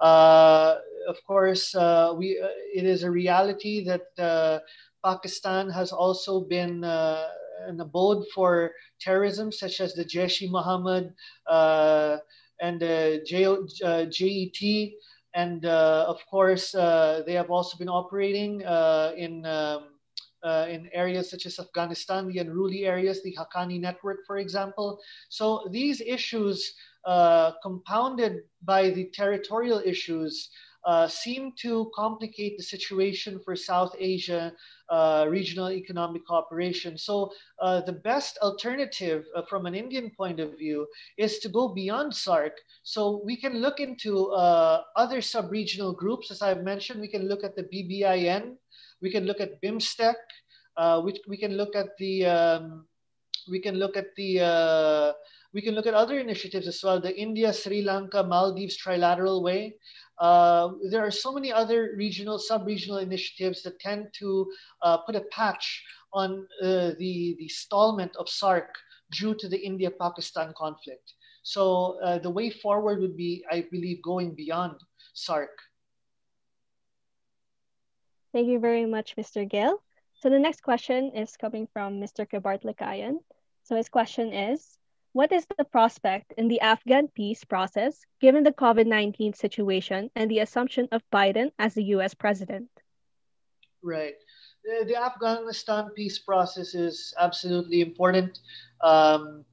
Uh, of course, uh, we uh, it is a reality that uh, Pakistan has also been uh, an abode for terrorism, such as the Jaish-e-Mohammed uh, and the J- uh, J E T, and uh, of course, uh, they have also been operating uh, in um, uh, in areas such as Afghanistan, the unruly areas, the Haqqani network, for example. So these issues, uh, compounded by the territorial issues, uh, seem to complicate the situation for South Asia uh, regional economic cooperation. So uh, the best alternative uh, from an Indian point of view is to go beyond SAARC. So we can look into uh, other sub-regional groups. As I've mentioned, we can look at the B B I N, we can look at BIMSTEC, uh, we, we can look at the um, we can look at the uh, we can look at other initiatives as well, the India, Sri Lanka, Maldives Trilateral Way. Uh, there are so many other regional, sub-regional initiatives that tend to uh, put a patch on uh, the, the stallment of SAARC due to the India-Pakistan conflict. So uh, the way forward would be, I believe, going beyond SAARC. Thank you very much, Mister Gill. So the next question is coming from Mister Kibart Likayan. So his question is, what is the prospect in the Afghan peace process given the COVID nineteen situation and the assumption of Biden as the U S president? Right. The, the Afghanistan peace process is absolutely important. Um,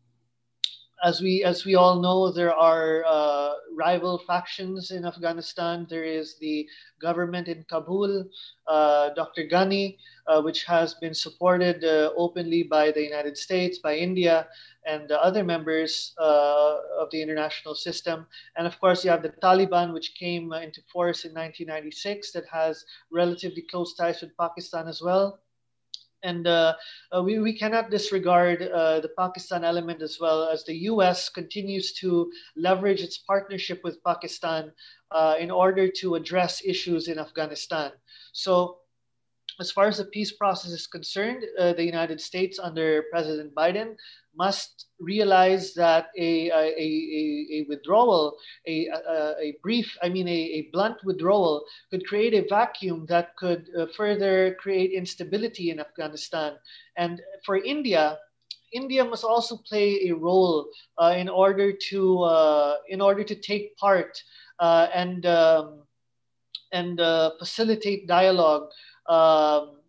as we as we all know, there are uh, rival factions in Afghanistan. There is the government in Kabul, uh, Doctor Ghani, uh, which has been supported uh, openly by the United States, by India, and uh, other members uh, of the international system. And of course, you have the Taliban, which came uh, into force in nineteen ninety-six, that has relatively close ties with Pakistan as well. And uh, uh, we, we cannot disregard uh, the Pakistan element as well, as the U S continues to leverage its partnership with Pakistan uh, in order to address issues in Afghanistan. So as far as the peace process is concerned, uh, the United States under President Biden must realize that a, a, a, a withdrawal, a, a, a brief, I mean, a, a blunt withdrawal could create a vacuum that could uh, further create instability in Afghanistan. And for India, India must also play a role uh, in order to uh, in order to take part uh, and um, and uh, facilitate dialogue um,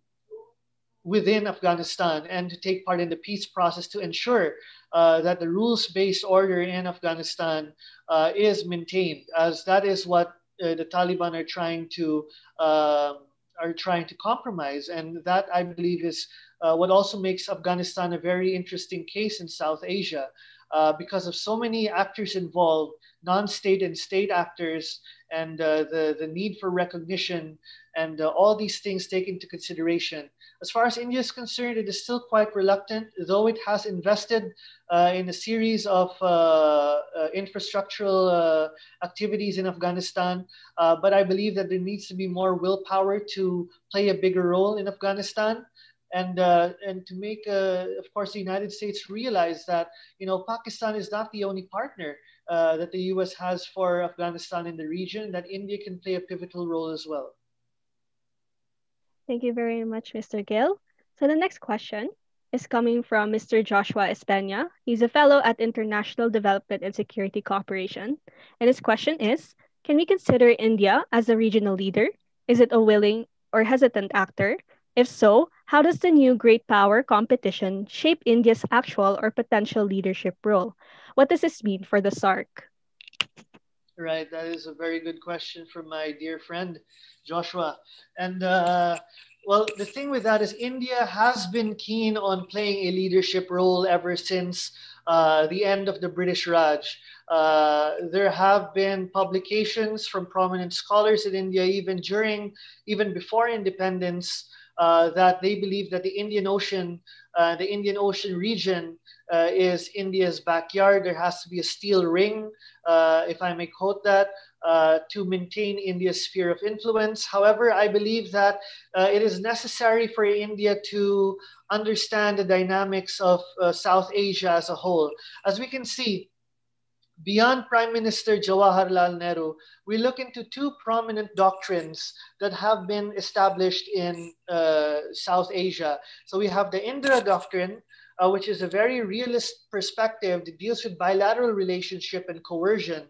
within Afghanistan, and to take part in the peace process to ensure uh, that the rules-based order in Afghanistan uh, is maintained, as that is what uh, the Taliban are trying to uh, are trying to compromise, and that, I believe, is uh, what also makes Afghanistan a very interesting case in South Asia, uh, because of so many actors involved, non-state and state actors, and uh, the the need for recognition, and uh, all these things taken into consideration. As far as India is concerned, it is still quite reluctant, though it has invested uh, in a series of uh, uh, infrastructural uh, activities in Afghanistan. Uh, but I believe that there needs to be more willpower to play a bigger role in Afghanistan. And, uh, and to make, uh, of course, the United States realize that, you know, Pakistan is not the only partner uh, that the U S has for Afghanistan in the region, that India can play a pivotal role as well. Thank you very much, Mister Gill. So the next question is coming from Mister Joshua Espena. He's a fellow at International Development and Security Cooperation. And his question is, can we consider India as a regional leader? Is it a willing or hesitant actor? If so, how does the new great power competition shape India's actual or potential leadership role? What does this mean for the SAARC? Right, that is a very good question from my dear friend Joshua. And uh, well, the thing with that is India has been keen on playing a leadership role ever since uh, the end of the British Raj. Uh, there have been publications from prominent scholars in India, even during, even before independence, uh, that they believe that the Indian Ocean, uh, the Indian Ocean region, uh, is India's backyard. There has to be a steel ring, uh, if I may quote that, uh, to maintain India's sphere of influence. However, I believe that uh, it is necessary for India to understand the dynamics of uh, South Asia as a whole. As we can see, beyond Prime Minister Jawaharlal Nehru, we look into two prominent doctrines that have been established in uh, South Asia. So we have the Indira Doctrine, uh, which is a very realist perspective that deals with bilateral relationship and coercion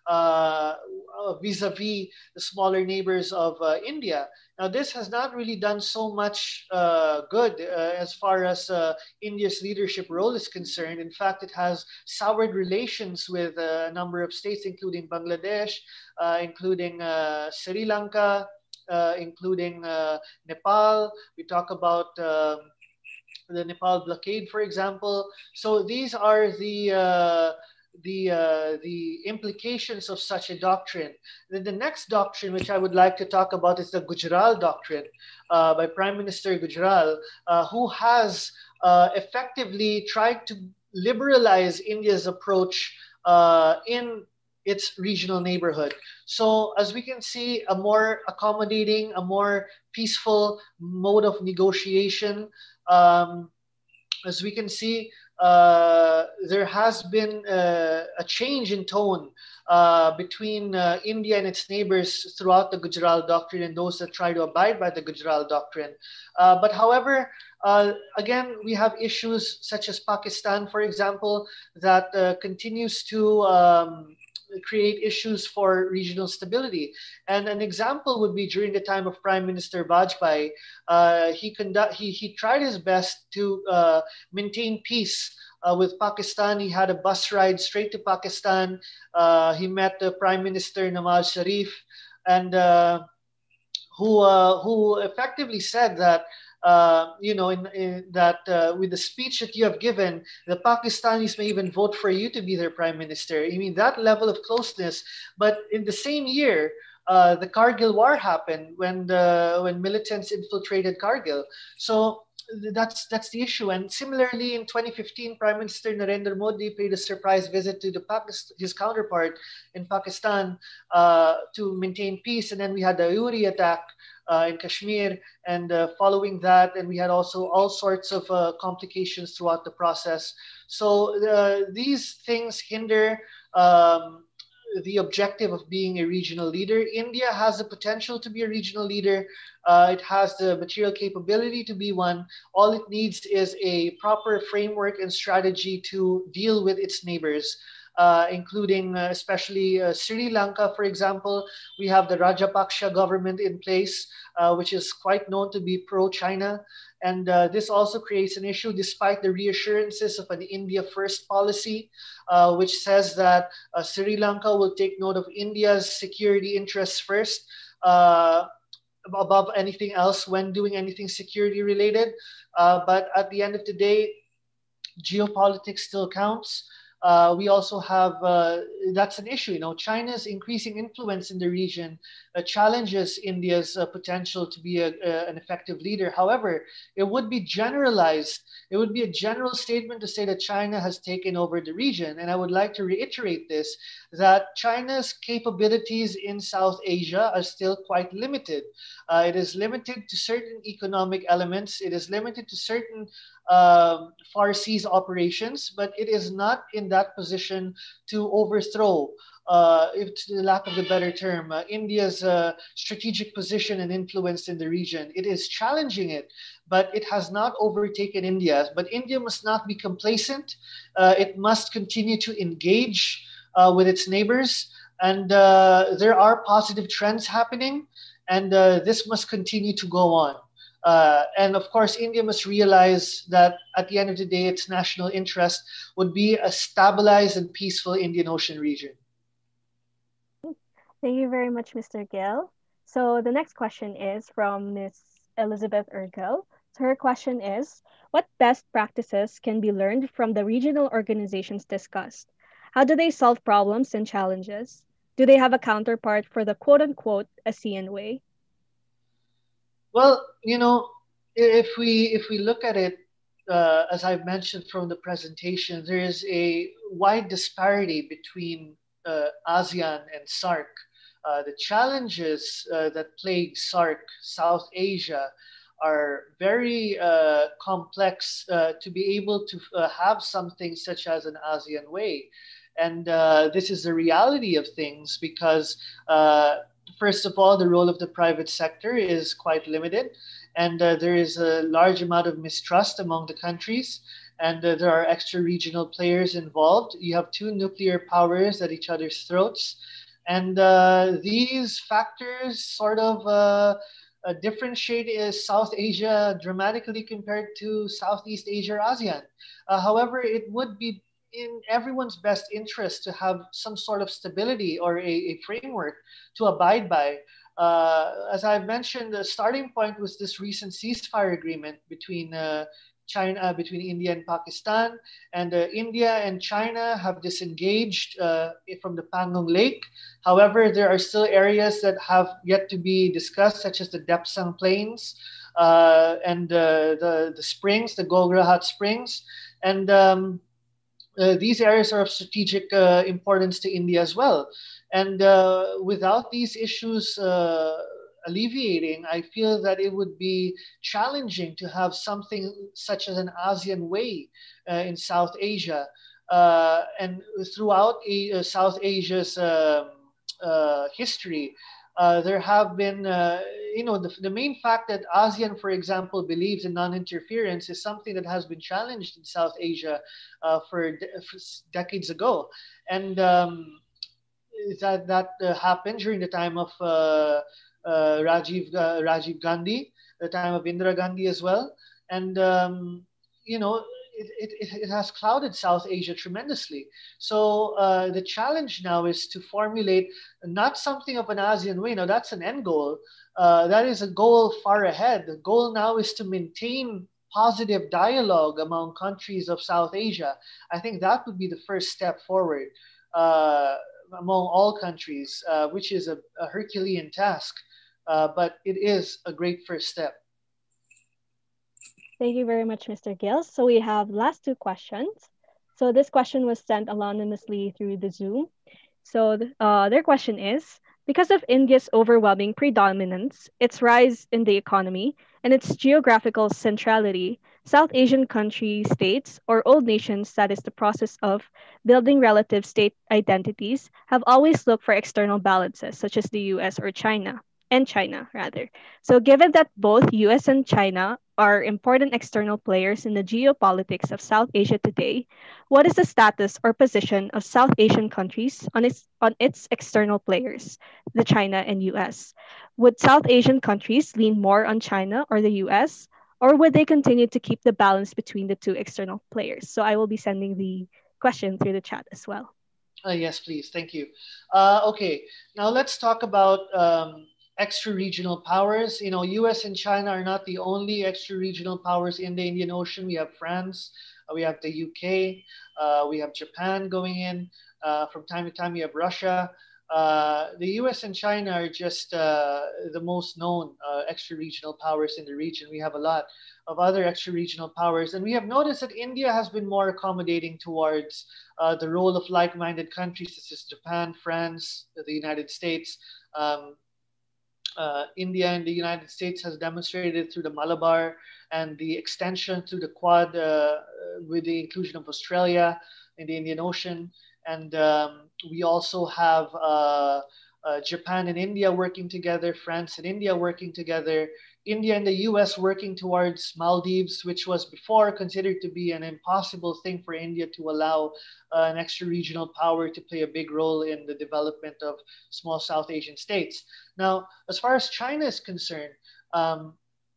uh, vis-a-vis the smaller neighbors of uh, India. Now, this has not really done so much uh, good uh, as far as uh, India's leadership role is concerned. In fact, it has soured relations with uh, a number of states, including Bangladesh, uh, including uh, Sri Lanka, uh, including uh, Nepal. We talk about uh, the Nepal blockade, for example. So these are the uh, the uh, the implications of such a doctrine. Then the next doctrine, which I would like to talk about, is the Gujral doctrine uh, by Prime Minister Gujral, uh, who has uh, effectively tried to liberalize India's approach uh, in its regional neighborhood. So as we can see, a more accommodating, a more peaceful mode of negotiation. Um, as we can see, uh, there has been uh, a change in tone uh, between uh, India and its neighbors throughout the Gujral Doctrine and those that try to abide by the Gujral Doctrine. Uh, but however, uh, again, we have issues such as Pakistan, for example, that uh, continues to um, create issues for regional stability. And an example would be during the time of Prime Minister Vajpayee. Uh, he, conduct, he, he tried his best to uh, maintain peace uh, with Pakistan. He had a bus ride straight to Pakistan. Uh, he met the Prime Minister Nawaz Sharif, and uh, who, uh, who effectively said that Uh, you know, in, in that uh, with the speech that you have given, the Pakistanis may even vote for you to be their prime minister. I mean, that level of closeness. But in the same year, uh, the Kargil War happened when the when militants infiltrated Kargil. So that's that's the issue. And similarly, in twenty fifteen, Prime Minister Narendra Modi paid a surprise visit to the Pakistan, his counterpart in Pakistan uh, to maintain peace. And then we had the Uri attack Uh, in Kashmir, and uh, following that, and we had also all sorts of uh, complications throughout the process. So uh, these things hinder um, the objective of being a regional leader. India has the potential to be a regional leader. Uh, it has the material capability to be one. All it needs is a proper framework and strategy to deal with its neighbors. Uh, including uh, especially uh, Sri Lanka, for example. We have the Rajapaksha government in place, uh, which is quite known to be pro-China. And uh, this also creates an issue despite the reassurances of an India First policy, uh, which says that uh, Sri Lanka will take note of India's security interests first, uh, above anything else when doing anything security related. Uh, but at the end of the day, geopolitics still counts. Uh, we also have, uh, that's an issue, you know, China's increasing influence in the region uh, challenges India's uh, potential to be a, a, an effective leader. However, it would be generalized. It would be a general statement to say that China has taken over the region. And I would like to reiterate this, that China's capabilities in South Asia are still quite limited. Uh, it is limited to certain economic elements. It is limited to certain um, far seas operations, but it is not in that position to overthrow, uh, if to the lack of the better term, uh, India's uh, strategic position and influence in the region. It is challenging it, but it has not overtaken India. But India must not be complacent. Uh, it must continue to engage uh, with its neighbors, and uh, there are positive trends happening, and uh, this must continue to go on. Uh, and of course, India must realize that at the end of the day, its national interest would be a stabilized and peaceful Indian Ocean region. Thank you very much, Mister Gill. So the next question is from Miss Elizabeth Ergel. So her question is, what best practices can be learned from the regional organizations discussed? How do they solve problems and challenges? Do they have a counterpart for the quote-unquote ASEAN way? Well, you know, if we if we look at it, uh, as I've mentioned from the presentation, there is a wide disparity between uh, ASEAN and SAARC. Uh, the challenges uh, that plague SAARC, South Asia, are very uh, complex uh, to be able to uh, have something such as an ASEAN way. And uh, this is the reality of things because, uh, first of all, the role of the private sector is quite limited. And uh, there is a large amount of mistrust among the countries. And uh, there are extra regional players involved. You have two nuclear powers at each other's throats. And uh, these factors sort of uh, uh, differentiate uh, South Asia dramatically compared to Southeast Asia or ASEAN. Uh, however, it would be in everyone's best interest to have some sort of stability or a, a framework to abide by. Uh, as I've mentioned, the starting point was this recent ceasefire agreement between uh, China, uh, between India and Pakistan, and uh, India and China have disengaged uh, from the Pangong Lake. However, there are still areas that have yet to be discussed, such as the Depsang Plains uh, and uh, the the springs, the Gogra Hot Springs, and um, uh, these areas are of strategic uh, importance to India as well. And uh, without these issues uh, alleviating, I feel that it would be challenging to have something such as an ASEAN way uh, in South Asia. Uh, and throughout uh, South Asia's um uh, history, uh, there have been, uh, you know, the, the main fact that ASEAN, for example, believes in non-interference is something that has been challenged in South Asia uh, for, de- for decades ago. And um, that, that uh, happened during the time of uh, uh, Rajiv, uh, Rajiv Gandhi, the time of Indira Gandhi as well. And, um, you know, it, it, it has clouded South Asia tremendously. So uh, the challenge now is to formulate not something of an ASEAN way. Now that's an end goal. Uh, that is a goal far ahead. The goal now is to maintain positive dialogue among countries of South Asia. I think that would be the first step forward uh, among all countries, uh, which is a, a Herculean task, uh, but it is a great first step. Thank you very much, Mister Gill. So we have last two questions. So this question was sent anonymously through the Zoom. So uh, their question is, because of India's overwhelming predominance, its rise in the economy, and its geographical centrality, South Asian country states or old nations that is the process of building relative state identities have always looked for external balances, such as the U S or China, and China rather. So given that both U S and China are important external players in the geopolitics of South Asia today, what is the status or position of South Asian countries on its on its external players, the China and U S? Would South Asian countries lean more on China or the U S, or would they continue to keep the balance between the two external players? So I will be sending the question through the chat as well. Uh, yes, please. Thank you. Uh, okay, now let's talk about um, extra-regional powers. You know, U S and China are not the only extra-regional powers in the Indian Ocean. We have France, uh, we have the U K, uh, we have Japan going in. Uh, from time to time, we have Russia. Uh, the U S and China are just uh, the most known uh, extra-regional powers in the region. We have a lot of other extra-regional powers, and we have noticed that India has been more accommodating towards uh, the role of like-minded countries such as Japan, France, the United States. Um, uh, India and the United States has demonstrated through the Malabar and the extension through the Quad uh, with the inclusion of Australia in the Indian Ocean. And um, we also have uh, uh, Japan and India working together, France and India working together, India and the U S working towards Maldives, which was before considered to be an impossible thing for India to allow uh, an extra regional power to play a big role in the development of small South Asian states. Now, as far as China is concerned, um,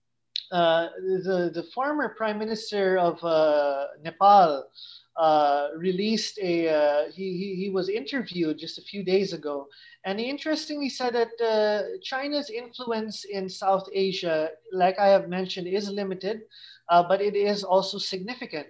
uh, the, the former Prime Minister of uh, Nepal uh, released a, uh, he, he, he was interviewed just a few days ago, and he interestingly said that uh, China's influence in South Asia, like I have mentioned, is limited, uh, but it is also significant.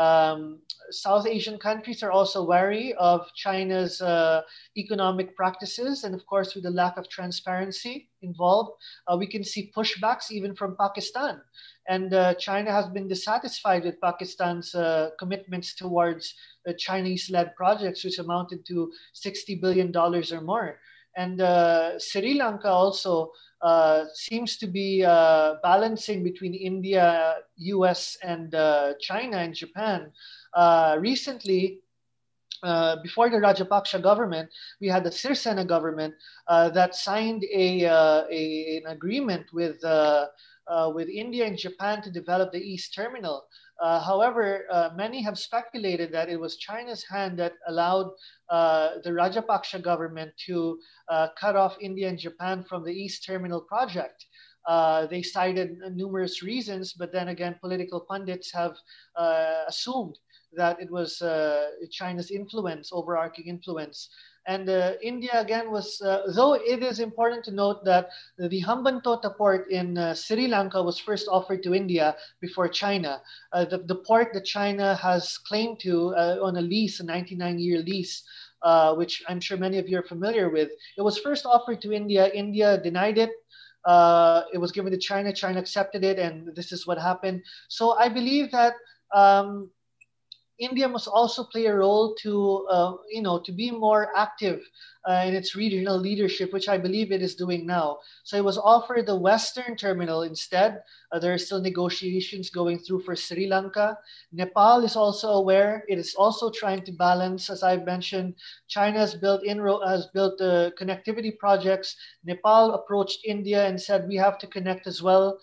Um, South Asian countries are also wary of China's uh, economic practices, and of course, with the lack of transparency involved, uh, we can see pushbacks even from Pakistan. And uh, China has been dissatisfied with Pakistan's uh, commitments towards the Chinese-led projects, which amounted to sixty billion dollars or more. And uh, Sri Lanka also uh, seems to be uh, balancing between India, U S, and uh, China and Japan. Uh, recently, uh, before the Rajapaksa government, we had the Sirsena government uh, that signed a, uh, a an agreement with uh, uh, with India and Japan to develop the East Terminal. Uh, however, uh, many have speculated that it was China's hand that allowed uh, the Rajapaksa government to uh, cut off India and Japan from the East Terminal project. Uh, they cited numerous reasons, but then again, political pundits have uh, assumed that it was uh, China's influence, overarching influence. And uh, India again was, uh, though it is important to note that the Hambantota port in uh, Sri Lanka was first offered to India before China. Uh, the, the port that China has claimed to uh, on a lease, a ninety-nine year lease, uh, which I'm sure many of you are familiar with. It was first offered to India. India denied it. Uh, it was given to China. China accepted it, and this is what happened. So I believe that um, India must also play a role to, uh, you know, to be more active uh, in its regional leadership, which I believe it is doing now. So it was offered the Western terminal instead. Uh, there are still negotiations going through for Sri Lanka. Nepal is also aware. It is also trying to balance, as I've mentioned. China has built inro- has built uh, connectivity projects. Nepal approached India and said we have to connect as well.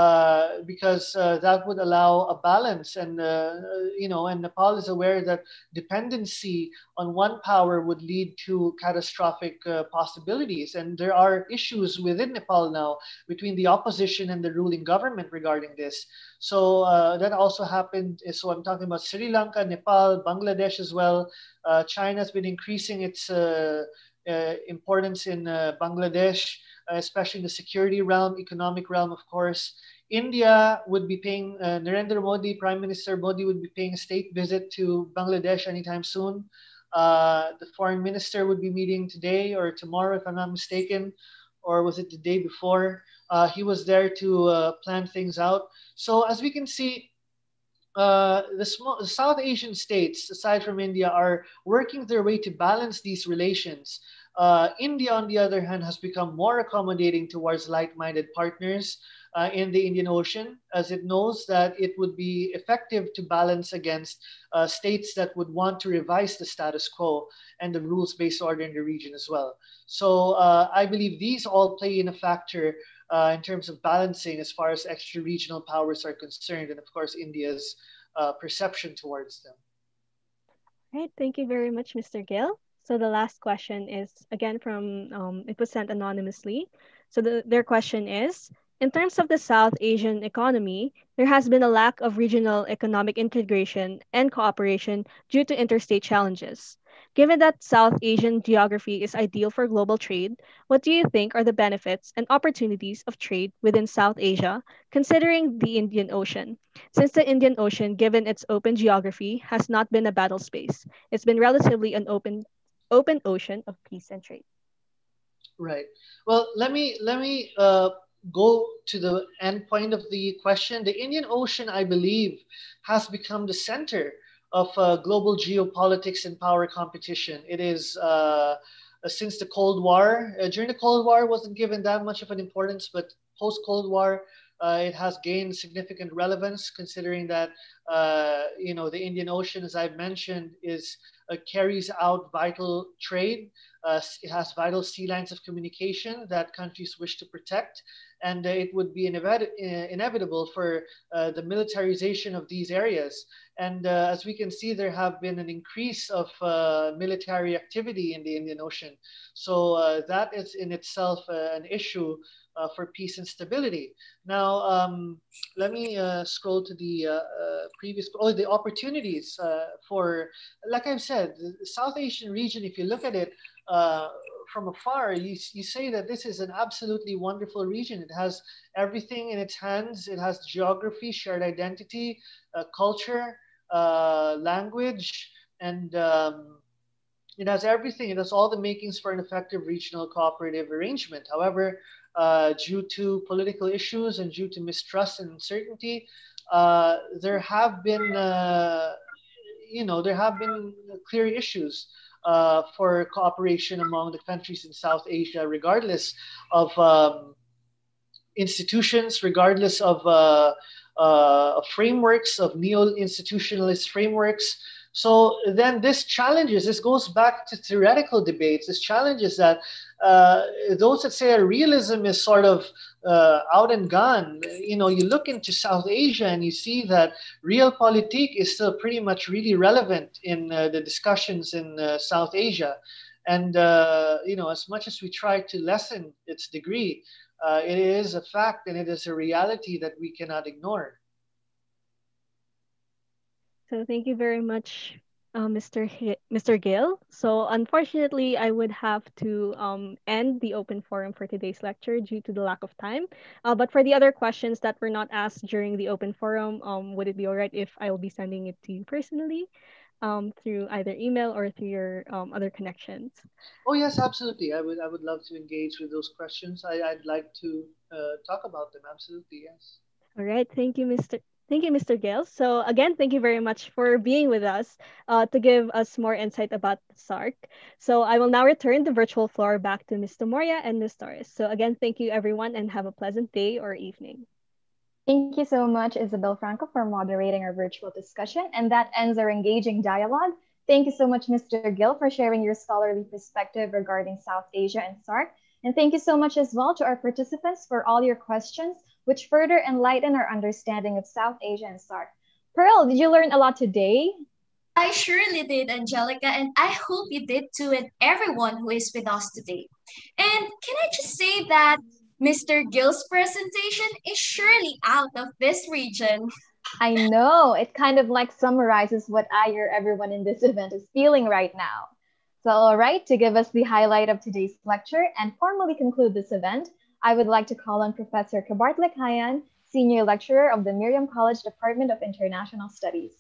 Uh, because uh, that would allow a balance, and uh, you know, and Nepal is aware that dependency on one power would lead to catastrophic uh, possibilities, and there are issues within Nepal now between the opposition and the ruling government regarding this. So uh, that also happened. So I'm talking about Sri Lanka, Nepal, Bangladesh as well. Uh, China has been increasing its uh, uh, importance in uh, Bangladesh, especially in the security realm, economic realm, of course. India would be paying, uh, Narendra Modi, Prime Minister Modi would be paying a state visit to Bangladesh anytime soon. Uh, the foreign minister would be meeting today or tomorrow, if I'm not mistaken, or was it the day before? Uh, he was there to uh, plan things out. So as we can see, uh, the, small, the South Asian states, aside from India, are working their way to balance these relations. Uh, India, on the other hand, has become more accommodating towards like-minded partners uh, in the Indian Ocean, as it knows that it would be effective to balance against uh, states that would want to revise the status quo and the rules-based order in the region as well. So uh, I believe these all play in a factor uh, in terms of balancing as far as extra-regional powers are concerned, and of course India's uh, perception towards them. Right, thank you very much, Mister Gill. So the last question is again from, um, it was sent anonymously. So the, their question is, in terms of the South Asian economy, there has been a lack of regional economic integration and cooperation due to interstate challenges. Given that South Asian geography is ideal for global trade, what do you think are the benefits and opportunities of trade within South Asia, considering the Indian Ocean? Since the Indian Ocean, given its open geography, has not been a battle space, it's been relatively an open open ocean of peace and trade. Right. Well, let me let me uh, go to the end point of the question. The Indian Ocean, I believe, has become the center of uh, global geopolitics and power competition. It is uh, since the Cold War. Uh, during the Cold War, it wasn't given that much of an importance, but post Cold War, uh, it has gained significant relevance, considering that uh, you know the Indian Ocean, as I've mentioned, is uh, carries out vital trade. Uh, it has vital sea lines of communication that countries wish to protect, and uh, it would be inevit- inevitable for uh, the militarization of these areas. And uh, as we can see, there have been an increase of uh, military activity in the Indian Ocean. So uh, that is in itself uh, an issue uh, for peace and stability. Now, um, let me uh, scroll to the uh, uh, previous, oh, the opportunities uh, for, like I've said, the South Asian region, if you look at it, uh, from afar, you, you say that this is an absolutely wonderful region. It has everything in its hands. It has geography, shared identity, uh, culture, uh, language, and um, it has everything. It has all the makings for an effective regional cooperative arrangement. However, uh, due to political issues and due to mistrust and uncertainty, uh, there have been, uh, you know, there have been clear issues uh, for cooperation among the countries in South Asia, regardless of um, institutions, regardless of uh, uh, frameworks, of neo-institutionalist frameworks. So then this challenges, this goes back to theoretical debates, this challenges that uh, those that say a realism is sort of uh, out and gone. You know, you look into South Asia and you see that realpolitik is still pretty much really relevant in uh, the discussions in uh, South Asia. And, uh, you know, as much as we try to lessen its degree, uh, it is a fact and it is a reality that we cannot ignore. So thank you very much, uh, Mister Hi- Mister Gill. So unfortunately, I would have to um, end the open forum for today's lecture due to the lack of time. Uh, but for the other questions that were not asked during the open forum, um, would it be all right if I will be sending it to you personally um, through either email or through your um, other connections? Oh yes, absolutely. I would I would love to engage with those questions. I, I'd like to uh, talk about them. Absolutely, yes. All right. Thank you, Mister Thank you, Mister Gale. So again, thank you very much for being with us uh, to give us more insight about SAARC. So I will now return the virtual floor back to Mister Moria and Miz Torres. So again, thank you everyone and have a pleasant day or evening. Thank you so much, Isabel Franco, for moderating our virtual discussion. And that ends our engaging dialogue. Thank you so much, Mister Gill, for sharing your scholarly perspective regarding South Asia and SAARC. And thank you so much as well to our participants for all your questions, which further enlighten our understanding of South Asia and SAARC. Pearl, did you learn a lot today? I surely did, Angelica, and I hope you did too, and everyone who is with us today. And can I just say that Mister Gill's presentation is surely out of this region. I know, it kind of like summarizes what I or everyone in this event is feeling right now. So, all right, to give us the highlight of today's lecture and formally conclude this event, I would like to call on Professor Kabart Lekhayan, Senior Lecturer of the Miriam College Department of International Studies.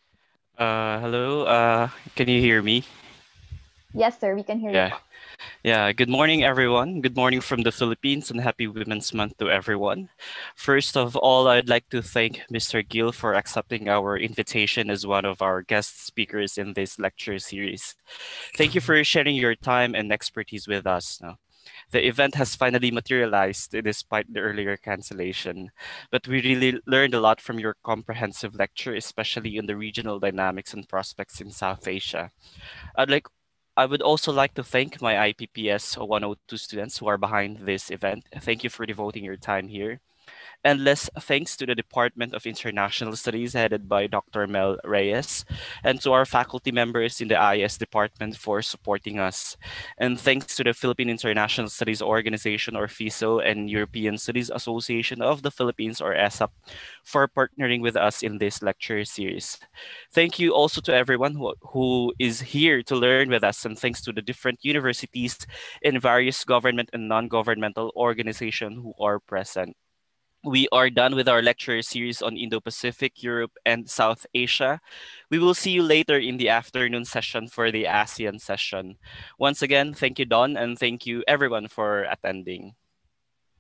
Uh, hello, uh, can you hear me? Yes, sir, we can hear Yeah. you. Yeah, good morning, everyone. Good morning from the Philippines and happy Women's Month to everyone. First of all, I'd like to thank Mister Gill for accepting our invitation as one of our guest speakers in this lecture series. Thank you for sharing your time and expertise with us. No? The event has finally materialized despite the earlier cancellation, but we really learned a lot from your comprehensive lecture, especially on the regional dynamics and prospects in South Asia. I'd like I would also like to thank my I P P S one oh two students who are behind this event. Thank you for devoting your time here. Endless thanks to the Department of International Studies headed by Doctor Mel Reyes and to our faculty members in the I S department for supporting us. And thanks to the Philippine International Studies Organization or FISO and European Studies Association of the Philippines or E S A P for partnering with us in this lecture series. Thank you also to everyone who, who is here to learn with us, and thanks to the different universities and various government and non-governmental organizations who are present. We are done with our lecture series on Indo-Pacific, Europe, and South Asia. We will see you later in the afternoon session for the ASEAN session. Once again, thank you, Don, and thank you everyone for attending.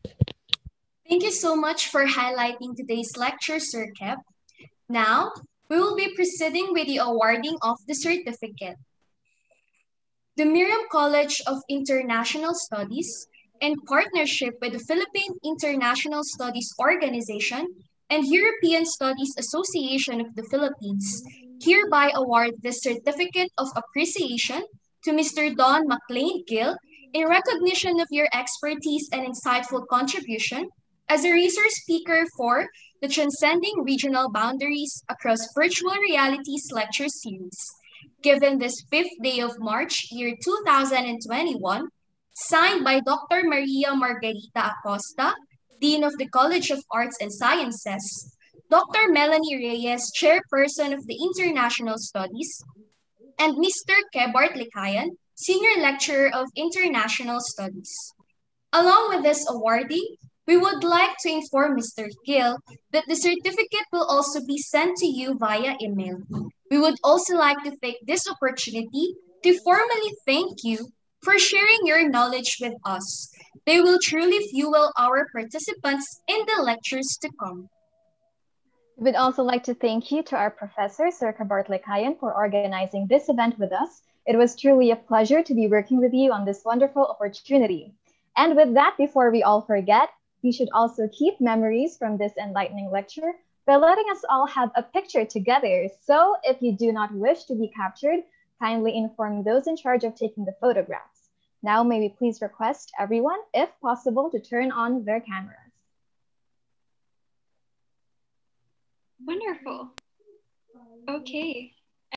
Thank you so much for highlighting today's lecture, Sir Kep. Now, we will be proceeding with the awarding of the certificate. The Miriam College of International Studies, in partnership with the Philippine International Studies Organization and European Studies Association of the Philippines, hereby award the Certificate of Appreciation to Mister Don McLain Gill in recognition of your expertise and insightful contribution as a resource speaker for the Transcending Regional Boundaries Across Virtual Realities lecture series, given this fifth day of March, year two thousand twenty-one, signed by Doctor Maria Margarita Acosta, Dean of the College of Arts and Sciences, Doctor Melanie Reyes, Chairperson of the International Studies, and Mister Kebart Likayan, Senior Lecturer of International Studies. Along with this awarding, we would like to inform Mister Gill that the certificate will also be sent to you via email. We would also like to take this opportunity to formally thank you for sharing your knowledge with us. They will truly fuel our participants in the lectures to come. We'd also like to thank you to our professor, Sir Kebart Likayan, for organizing this event with us. It was truly a pleasure to be working with you on this wonderful opportunity. And with that, before we all forget, we should also keep memories from this enlightening lecture by letting us all have a picture together. So if you do not wish to be captured, kindly inform those in charge of taking the photographs. Now may we please request everyone, if possible, to turn on their cameras. Wonderful. Okay.